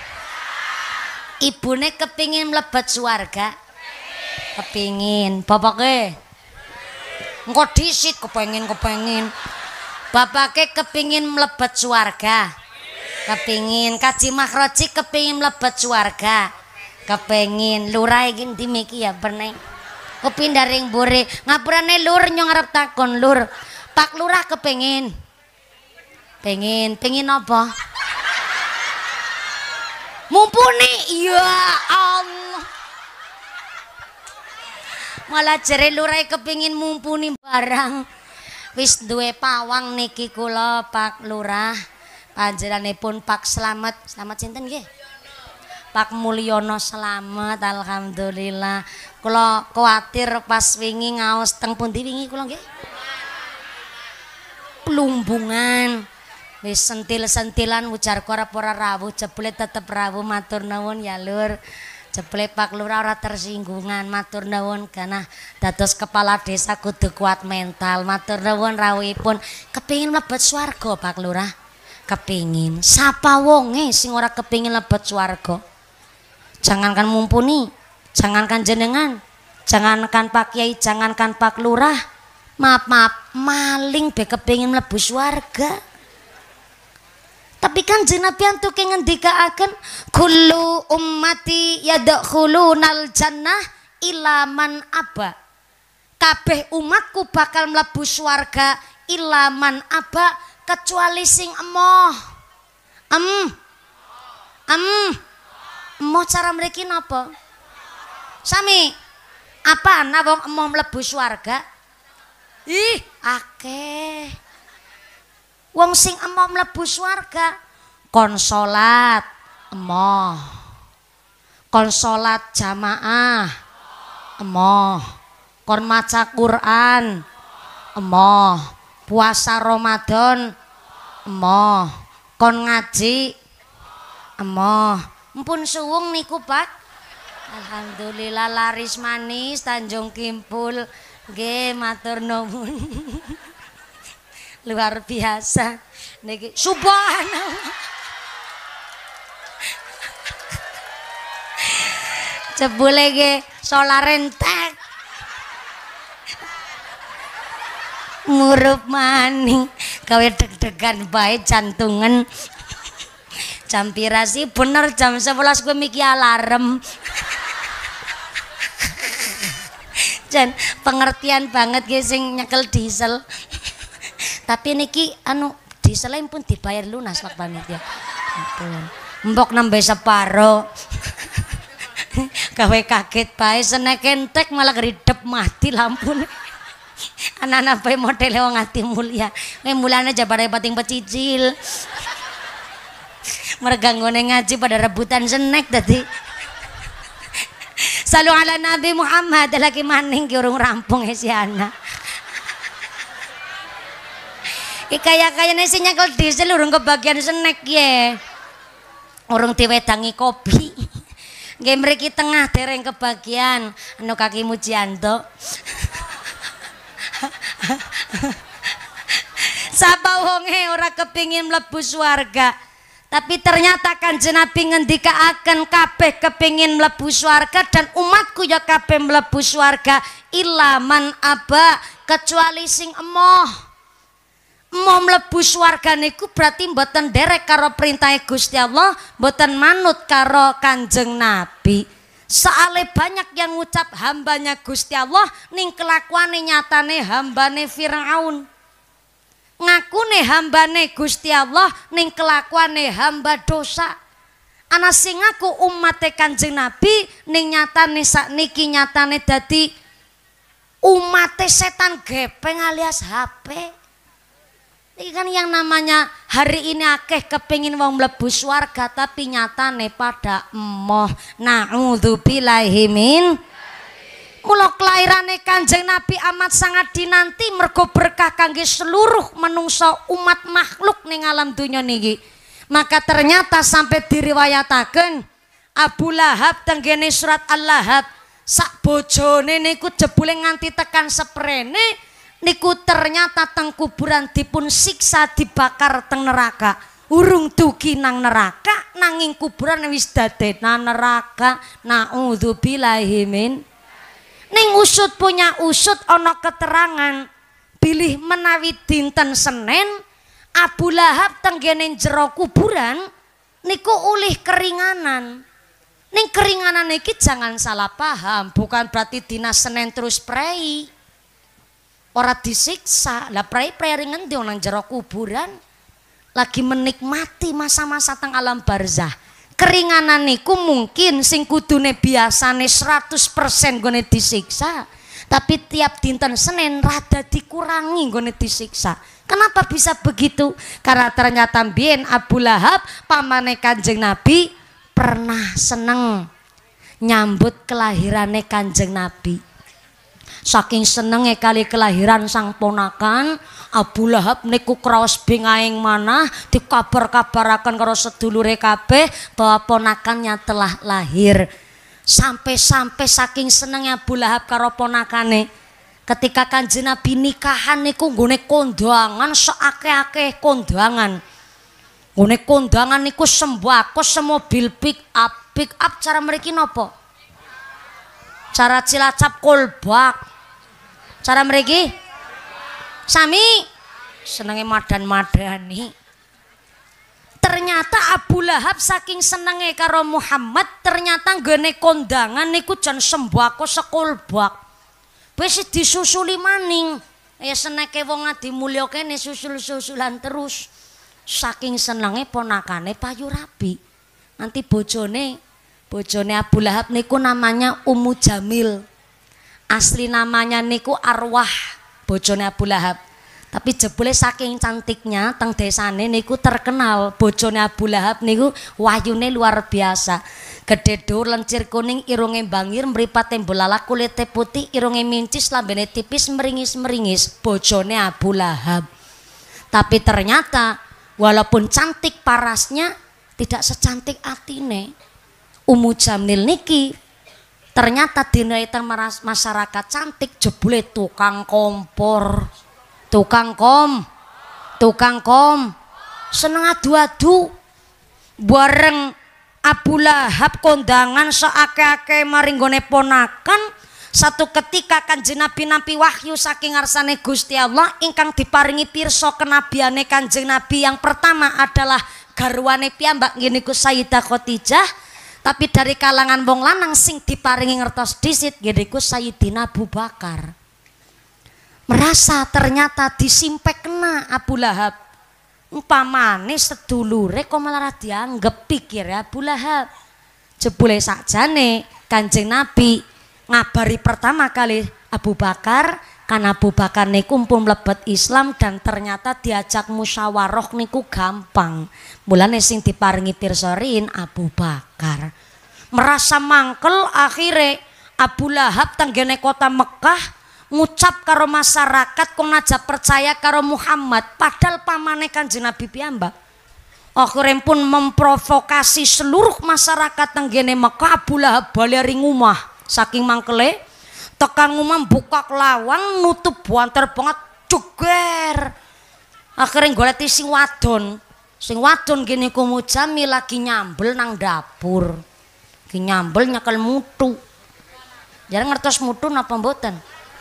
Ibune kepingin mlebet swarga. Kepingin. Bapake engko disit kepengin kepengin. Bapake kepingin mlebet swarga. Kepingin. Kaji Makhroji kepingin mlebet swarga. Kepengin. Lurah iki ndi miki ya pernah. Kepindar ring bore. Ngapurane lur nyong arep takon lur. Pak Lurah kepengin. Pengen, pengen apa? Mumpuni. Ya Allah. Malah jere Lurah kepengin mumpuni barang. Wis duwe pawang niki kula Pak Lurah. Panjenenganipun Pak Slamet, Slamet sinten nggih? Pak Mulyono Slamet, alhamdulillah. Kula kuwatir pas wingi ngaos teng pundi wingi kula nggih? Plumbungan. Wis sentil-sentilan ujar ora ora rawuh jebule tetep rawuh matur nuwun ya Lur. Jebule Pak Lurah ora tersinggungan matur nuwun karena dados kepala desa kudu kuat mental matur nuwun rawuhipun kepingin mlebet swarga Pak Lurah. Kepingin. Sapa wonge sing ora kepingin mlebet swarga? Jangankan mumpuni, jangankan jenengan, jangankan Pak Kiai, jangankan Pak Lurah. Maaf maaf maling be kepingin mlebu swarga. Tapi kan Nabi antu ke ngendikaaken kullu ummati yadkhulunal jannah illa man aba. Kabeh umatku bakal mlebu swarga illa man aba kecuali sing emoh. Em. Em. Emoh cara mriki napa? Sami. Apa ana wong emoh mlebu swarga? Ih, akeh. Wong sing emoh mlebu swarga kon salat emoh. Kon salat jamaah emoh. Kon maca Quran emoh. Puasa Ramadan emoh. Kon ngaji emoh. Mpun suwung niku Pak. Alhamdulillah laris manis Tanjung Kimpul. Nggih matur nuwun. luar biasa niki subhanallah. Jebule ge solar entek murup maning gawe deg-degan bae jantungan. Jam pira sih bener jam sebelas gue miki alarm. Jan pengertian banget ge sing nyekel diesel. Tapi niki anu diesel pun dibayar lunas Pak Panitia. Ampun. Mbok nambah separo. Gawe kaget bae senek entek malah geridep mati lampune. Anak-anak bae modele wong ati mulia. Kae mulane jabare pating pecicil. Mereka ngone ngaji pada rebutan senek tadi. Salu ala Nabi Muhammad lagi maning ki urung rampung si anak. Ikaya-kayane si nyekel diesel urung kebagian senek ye. Urung diwedangi kopi. Nggih mriki tengah dereng kebagian anu kaki Mujianto. Sapa wonge ora kepingin mlebu swarga. Tapi ternyata Kanjeng Nabi ngendikaaken kabeh kepingin mlebu swarga dan umatku ya kabeh mlebu swarga illa man aba kecuali sing emoh. Mau mlebu swarga niku berarti mboten derek karo perintah Gusti Allah, mboten manut karo Kanjeng Nabi. Soale banyak yang ngucap hambanya Gusti Allah ning kelakuane nyatane hambane Firaun. Ngakune hambane Gusti Allah ning kelakuane hamba dosa. Ana sing ngaku umate Kanjeng Nabi ning nyatane sakniki nyatane dadi umate setan gepeng alias H P. Ini kan yang namanya hari ini akeh kepingin wong mlebu swarga tapi nyatane pada emoh. Na'udzubillahi min. Mula kelahirane Kanjeng Nabi amat sangat dinanti mergo berkah kangge seluruh menungso umat makhluk ning alam dunya niki. Maka ternyata sampai diriwayataken Abu Lahab tenggene surat Al-Lahab sak bojone niku jebule nganti tekan seprene niku ternyata teng kuburan dipun siksa dibakar teng neraka. Urung dugi nang neraka nanging kuburan wis dadena neraka. Na'udzubillahi min. Ning usut punya usut ana keterangan bilih menawi dinten Senin Abu Lahab tenggene jero kuburan niku ulih keringanan. Ning keringanan iki jangan salah paham, bukan berarti dina Senin terus prei. Ora disiksa, lah prei-prei ringan di nang jero kuburan lagi menikmati masa-masa teng alam barzah. Keringanan niku mungkin sing kudune biasane seratus persen gone disiksa, tapi tiap dinten Senin rada dikurangi gone disiksa. Kenapa bisa begitu? Karena ternyata mbiyen Abu Lahab pamane Kanjeng Nabi pernah seneng nyambut kelahirane Kanjeng Nabi. Saking senenge kali kelahiran sang ponakan, Abu Lahab niku kraos bengaing manah dikabar-kabaraken karo sedulure kabeh bahwa ponakannya telah lahir. Sampai-sampai saking senengnya Abu Lahab karo ponakane, ketika Kanjeng Nabi nikahan niku nggone kondangan seakeh-akeh kondangan. Nggone kondangan niku sembako semobil pick up. Pick up cara mriki napa? Cara Cilacap kolbak. Cara mriki sami senenge madan-madani. Ternyata Abu Lahab saking senenge karo Muhammad ternyata nggone kondangan niku jan sembako sekolbak. Wis disusuli maning. Ya seneke wong adi mulya kene susul-susulan terus. Saking senenge ponakane payu rabi. Nanti bojone bojone Abu Lahab niku namanya Ummu Jamil. Asli namanya niku Arwah, bojone Abu Lahab. Tapi jebule saking cantiknya teng desane niku terkenal bojone Abu Lahab niku wahyune luar biasa. Gede dur, lencir kuning, irunge bangir, mripate bolalak, kulite putih, irunge mincis, lambene tipis, meringis-meringis. Bojone Abu Lahab. Tapi ternyata walaupun cantik parasnya tidak secantik atine. Ummu Jamil niki ternyata dinaitan masyarakat cantik jebule tukang kompor. Tukang kom tukang kom seneng adu-adu bareng Abu Lahab kondangan seake-ake maring gone ponakan. Satu ketika Kanjeng Nabi nampi wahyu saking ngarsane Gusti Allah ingkang diparingi pirsa kenabiane Kanjeng Nabi yang pertama adalah garwane piyambak ngene ku Sayyidah Khadijah, tapi dari kalangan wong lanang sing diparingi ngertos disit ngene ku Sayyidina Abu Bakar. Merasa ternyata disimpek kena Abu Lahab. Umpamane sedulure kok malah dianggep pikir ya Abu Lahab. Jebule sakjane Kanjeng Nabi ngabari pertama kali Abu Bakar, kan Abu Bakar niku pun mlebet Islam dan ternyata diajak musyawarah niku gampang. Mulane sing diparingi pirsarin Abu Bakar. Merasa mangkel akhire Abu Lahab tenggene kota Mekah ngucap karo masyarakat kok naja percaya karo Muhammad padahal pamane Kanjeng Nabi piyambak. Akhirnya pun memprovokasi seluruh masyarakat tenggene Mekah. Abu Lahab bali ring omah saking mangkele tekan omah buka lawang nutup buanter banget cuger. Akhirnya goleti sing wadon. Sing wadon gini ku Mujamil lagi nyambel nang dapur. Lagi nyambel nyekel mutu. Jarang ngertos mutu napa mboten?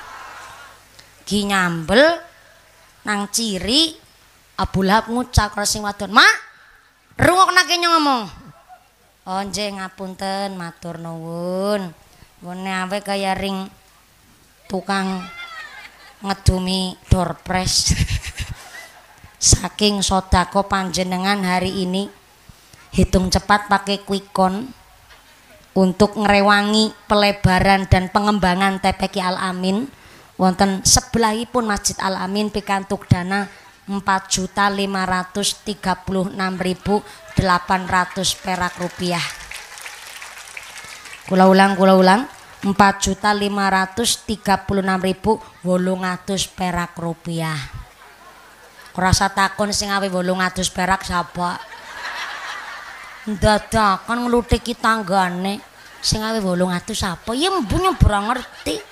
Gi nyambel nang ciri Abu Lahab ngucap karo sing wadon, "Mak, rungokna kene ngomong." "Oh nggih ngapunten, matur nuwun. Ngene awe kaya ring tukang ngedumi doorpress." Saking sodako panjenengan hari ini hitung cepat pakai quickcon untuk ngerewangi pelebaran dan pengembangan T P Q Al Amin. Wonten sebelahipun Masjid Al Amin pikantuk dana empat juta lima ratus tiga puluh enam ribu delapan ratus perak rupiah. Kula ulang kula ulang empat juta lima ratus tiga puluh enam ribu wolung atus perak rupiah. Ora usah takon sing awe wolung atus perak sapa. Dadakan nglutiki tanggane sing awe wolung atus sapa? Ya mbunya ora ngerti.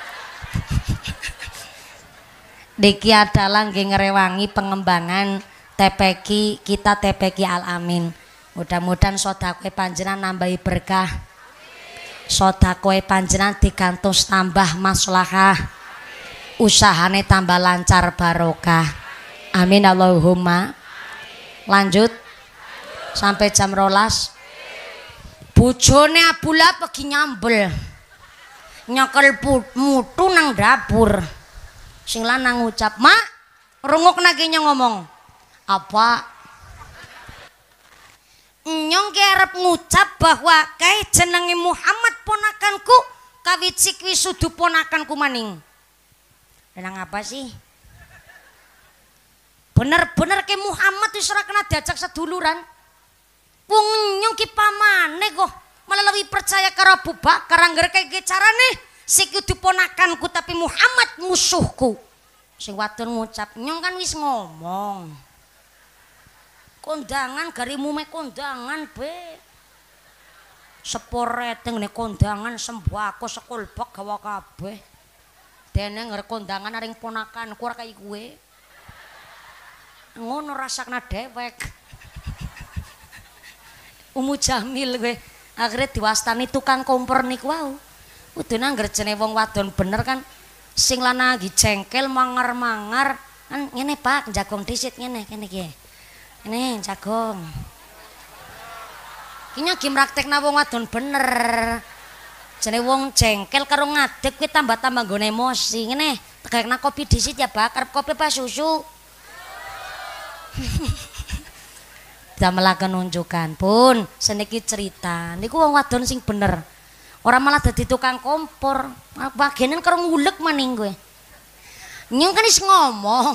Diki adalah nggih ngrewangi pengembangan T P Q kita T P Q Al Amin. Mudah-mudahan sedekah panjenengan nambahi berkah. Sedekah panjenengan digantos tambah maslahah. Usahane tambah lancar barokah. Amin Allahumma. Lanjut sampai jam rolas. Bojone Abu Lahab pergi nyambel. Nyekel mutu nang dapur. Sing lanang ngucap, "Mak, rungokna ki nyong ngomong." "Apa?" "Nyong ki arep ngucap bahwa kae jenenge Muhammad ponakanku kawicik wisudu ponakanku maning." "Nang apa sih?" "Bener-bener ke Muhammad wis ora kena diajak seduluran. Wong nyong ki pamane kok malah lebih percaya karo Abu Bakar angger kaya carane sing kudu ponakanku tapi Muhammad musuhku." Sing wadon ngucap, "Nyong kan wis ngomong. Kondangan garimu me kondangan be. Seporeteng ne kondangan sembako sekolbak gawa kabeh. Dene ngger kondangan aring ponakanku ora kaya kowe." Ngono rasakna dewek. Umu Jamil kowe akhirnya diwastani tukang kompor niku wau. Udune angger jenenge wong wadon bener kan sing lanang lagi jengkel mangar-mangar kan ngene Pak jagong disit ngene kene iki. Ngene jagong. Ki nyagi praktekna wong wadon bener. Jenenge wong jengkel karo ngadeg kuwi tambah-tambah nggone emosi. Ngene tegakna kopi disit ya Pak, arep kopi apa susu? Damelaken nunjukan pun seniki cerita niku wong wadon sing bener. Orang malah dadi tukang kompor. Bagianan karo ngulek maning kowe. Nyong kan wis ngomong.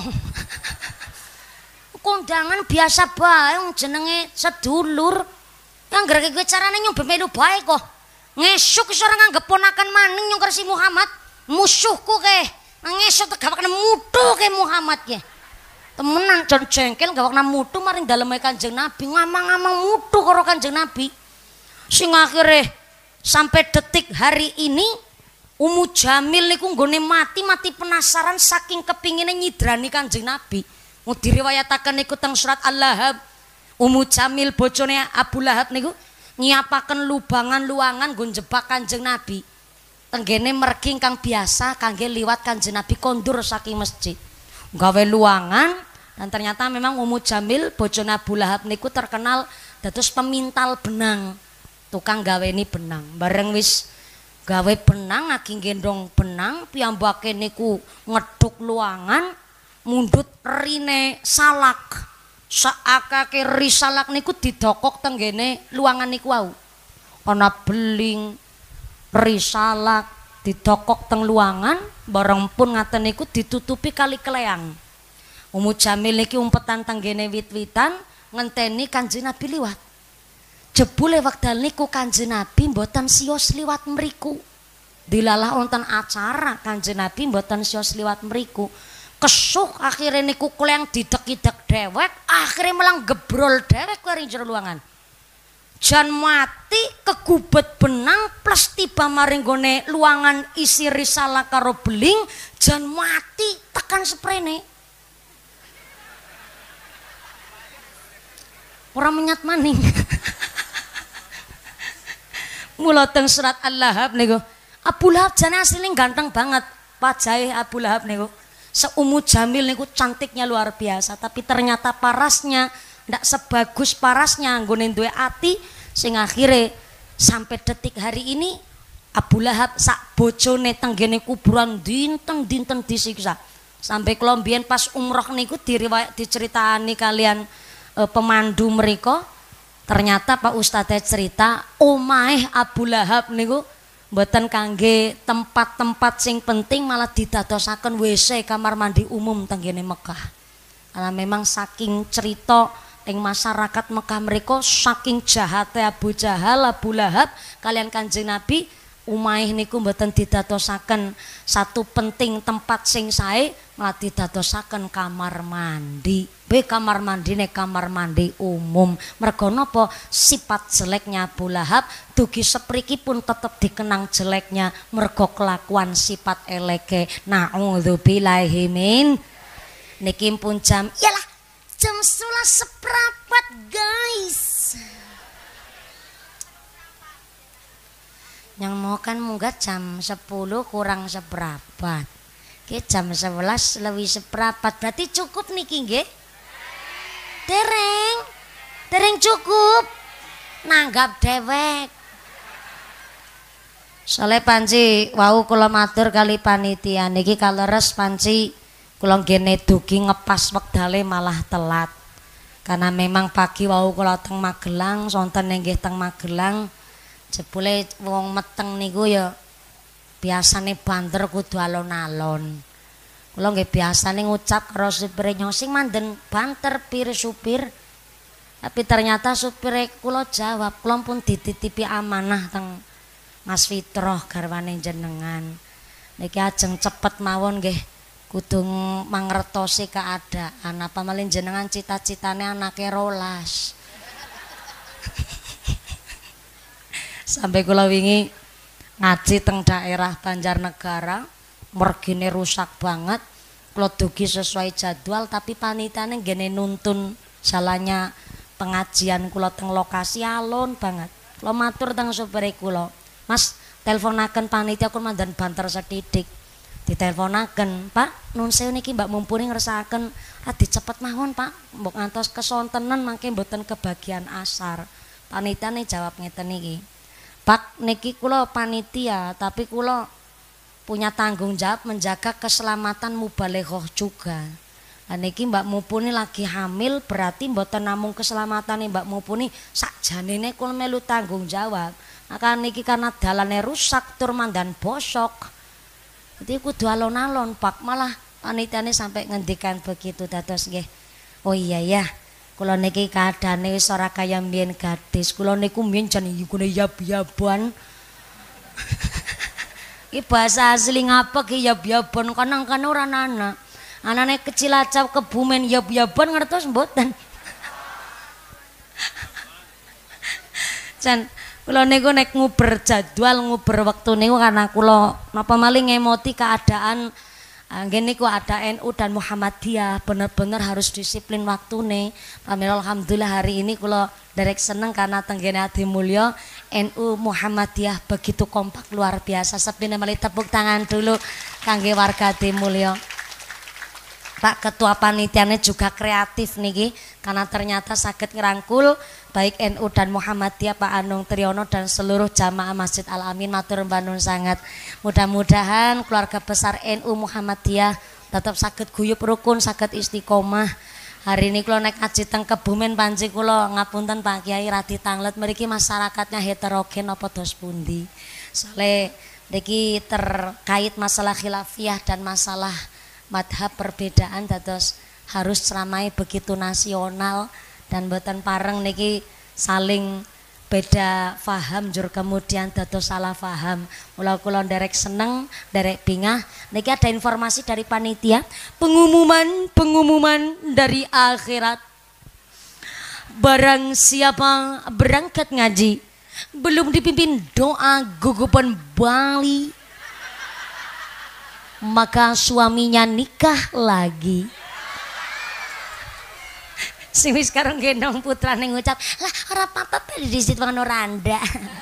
Kondangan biasa bae wong jenenge sedulur. Angger kowe carane nyong melu bae kok. Ngesuk wis ora nganggep ponakan maning nyong kersi Muhammad. Musuhku ke. Ngesuk tegawakna mutu ke Muhammad ke. Temenan jon jengkel gawakna mutu maring daleme Kanjeng Nabi. Ngamang-ngamang mutu karo Kanjeng Nabi. Sing akhire sampai detik hari ini Ummu Jamil niku nggone mati-mati penasaran saking kepingine nyidrani Kanjeng Nabi. Mau diriwayataken niku teng surat Al-Lahab. Ummu Jamil bojone Abu Lahab niku nyiapaken lubangan luangan nggo njebak Kanjeng Nabi. Tenggene mergi kang biasa kangge liwat Kanjeng Nabi kondur saking masjid. Gawe luangan dan ternyata memang Ummu Jamil bojone Abu Lahab niku terkenal dados pemintal benang. Tukang gaweni benang. Bareng wis gawe benang lagi gendong benang piyambake niku ngeduk luangan mundut rine salak. Saakake risalak niku didokok tenggene luangan niku wau. Ana beling risalak didokok teng luangan bareng pun ngaten niku ditutupi kali kleang. Ummu Jamil niki umpetan tenggene wit-witan ngenteni Kanjeng Nabi liwat. Jebule wekdal niku Kanjeng Nabi mboten siyos liwat mriku. Dilalah wonten acara Kanjeng Nabi mboten siyos liwat mriku. Kesuk akhirnya niku kleang didek-idek dewek, akhirnya malah gebrol dewek kari jero luangan. Jan mati kegubet benang plus tiba maring gone luangan isi risalah karo beling, jan mati tekan sprene. Ora menyat maning. Mula teng surat Al-Lahab niku. Abu Lahab jane asline ganteng banget. Wajahe Abu Lahab niku. Seummu Jamil niku cantiknya luar biasa, tapi ternyata parasnya ndak sebagus parasnya nggone duwe ati sing akhire sampai detik hari ini Abu Lahab sak bojone tenggene kuburan dinten-dinten disiksa. Sampai kula mbiyen pas umroh niku diriwayat diceritani kalian e, pemandu mereka. Ternyata Pak Ustadz cerita omahe Abu Lahab niku mboten kangge tempat-tempat sing penting malah didadosaken W C kamar mandi umum tenggene Mekah. Karena memang saking cerita ing masyarakat Mekah mereka saking jahate Abu Jahal, Abu Lahab kalian Kanjeng Nabi umaih niku mboten didadosaken satu penting tempat sing sae malah didadosaken kamar mandi. Be kamar mandine kamar mandi umum. Mergo napa sifat jeleknya Abu Lahab dugi sepriki pun tetep dikenang jeleknya mergo kelakuan sifat eleke. Nauzubillahi min. Niki pun jam iyalah jam sebelas seprapat guys. Yang mau kan munggah jam sepuluh kurang seprapat. Ki jam sebelas lebih seprapat berarti cukup niki nggih? Dereng. Dereng cukup. Nanggap dewek. Soale panci wau kula matur kali panitia niki kaleres panci kula ngene dugi ngepas wektale malah telat. Karena memang pagi wau kula teng Magelang, sonten nggih teng Magelang. Jebule wong meteng niku ya biasane banter kudu alon-alon. Kula nggih biasane ngucap karo supire nyong sing manden banter pir supir. Tapi ternyata supire kula jawab, kula pun dititipi amanah teng Mas Fitroh garwane jenengan. Niki ajeng cepet mawon nggih kudu mangertosi keadaan. Apa malih jenengan cita-citane anake rolas. Sampai kula wingi ngaji teng daerah Banjarnegara, mergine rusak banget. Kula dugi sesuai jadwal tapi panitiane nggene nuntun jalannya pengajian kula teng lokasi alon banget. Kula matur teng supire kula, "Mas, teleponaken panitia kula mandan banter sedidik." Diteleponaken, "Pak, nun sewu niki Mbak mumpuni ngersakaken radi cepet mawon, Pak. Mbok ngantos kesontenan mangke mboten kebagian asar." Panitiane jawab ngeten iki, "Pak, niki kula panitia tapi kula punya tanggung jawab menjaga keselamatan mubaleghah juga. Lah niki Mbak Mupuni lagi hamil berarti mboten namung keselamatan Mbak Mupuni sakjanine kula melu tanggung jawab. Maka niki karena dalane rusak tur mandan bosok. Jadi kudu alon-alon Pak." Malah panitiane sampai ngendikan begitu dados nggih. "Oh iya ya. Kula niki keadaane wis ora kaya mbiyen gadis. Kula niku mbiyen jan ikune yab-yaban." Iki bahasa asli ngapa ki yab-yaban kanang-kanang ora ana. Anane kecil acap kebumen yab-yaban ngertos mboten. Jan kula niku nek nguber jadwal nguber wektu niku karena kula napa malih ngemoti keadaan Nggih niku ada N U dan Muhammadiyah, bener-bener harus disiplin waktu nih. Pamela alhamdulillah hari ini kula derek seneng karena tenggene Adi Mulya N U Muhammadiyah begitu kompak luar biasa. Sepine meli tepuk tangan dulu kangge warga Adi Mulya. Pak Ketua panitianya juga kreatif niki karena ternyata sakit ngerangkul baik N U dan Muhammadiyah Pak Anung Triyono dan seluruh jamaah Masjid Al Amin matur mbanun sangat. Mudah-mudahan keluarga besar N U Muhammadiyah tetap sakit guyup rukun, sakit istiqomah. Hari ini kula nek ngaji teng Kebumen panci kula ngapunten Pak Kiai radi tanglet mriki masyarakatnya heterogen apa dos pundi. Soale niki terkait masalah khilafiyah dan masalah madhab perbedaan dados harus ceramai begitu nasional dan boten pareng niki saling beda faham jur kemudian dados salah faham. Mula kula nderek seneng, nderek bingah niki ada informasi dari panitia, pengumuman pengumuman dari akhirat. Barang siapa berangkat ngaji belum dipimpin doa gugupan Bali, maka suaminya nikah lagi. Sing wis karo gendong putrane ngucap, "Lah ora apa-apa di situ Randa."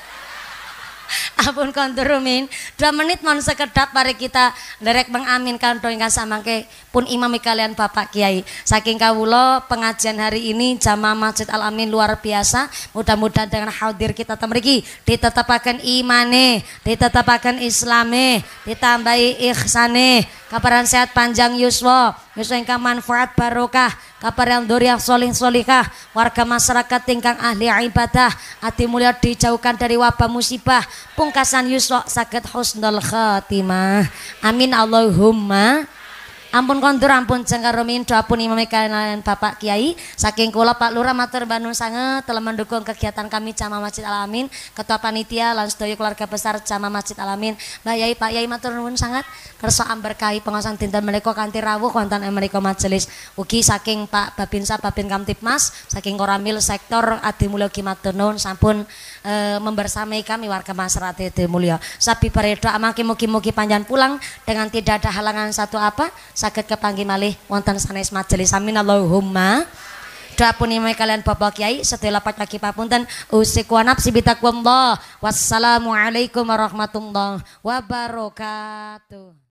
Ampun kontur rumin. Dua menit mohon sekedap mari kita nderek mengamin kanto ingkang samangke pun imami kalian Bapak Kiai. Saking kawula pengajian hari ini jamaah Masjid Al Amin luar biasa. Mudah-mudahan dengan hadir kita temriki ditetapaken imane, ditetapaken islame, ditambahi ihsane, kabaran sehat panjang yuswa, yuswa ingkang manfaat barokah, kabar yang duriah solih solikah, warga masyarakat tingkang ahli ibadah, ati mulia dijauhkan dari wabah musibah, pungkasan yuswa sakit husnul khatimah. Amin Allahumma. Ampun kondur ampun cengkarumin doa pun imam kalian Bapak Kiai. Saking kula Pak Lurah matur banun sanget telah mendukung kegiatan kami jamaah Masjid Al Amin, Ketua Panitia lan sedaya keluarga besar jamaah Masjid Al Amin. Mbak Yai Pak Yai matur nuwun sangat kersa amberkahi pengawasan dinten menika kanthi rawuh wonten ing menika majelis. Ugi saking Pak Babinsa Babin Kamtipmas, saking Koramil sektor Adi Mulya ugi matur nuwun sampun e, membersamai kami warga masyarakat Adi Mulya. Sabi baredo amangke mugi-mugi panjang pulang dengan tidak ada halangan satu apa saged kepanggih malih wonten sanes majelis. Amin Allahumma. Doa pun imai kalian Bapak Kiai sedaya lapat lagi papunten usiku wa nafsi bitaqwallah. Wassalamualaikum warahmatullahi wabarakatuh.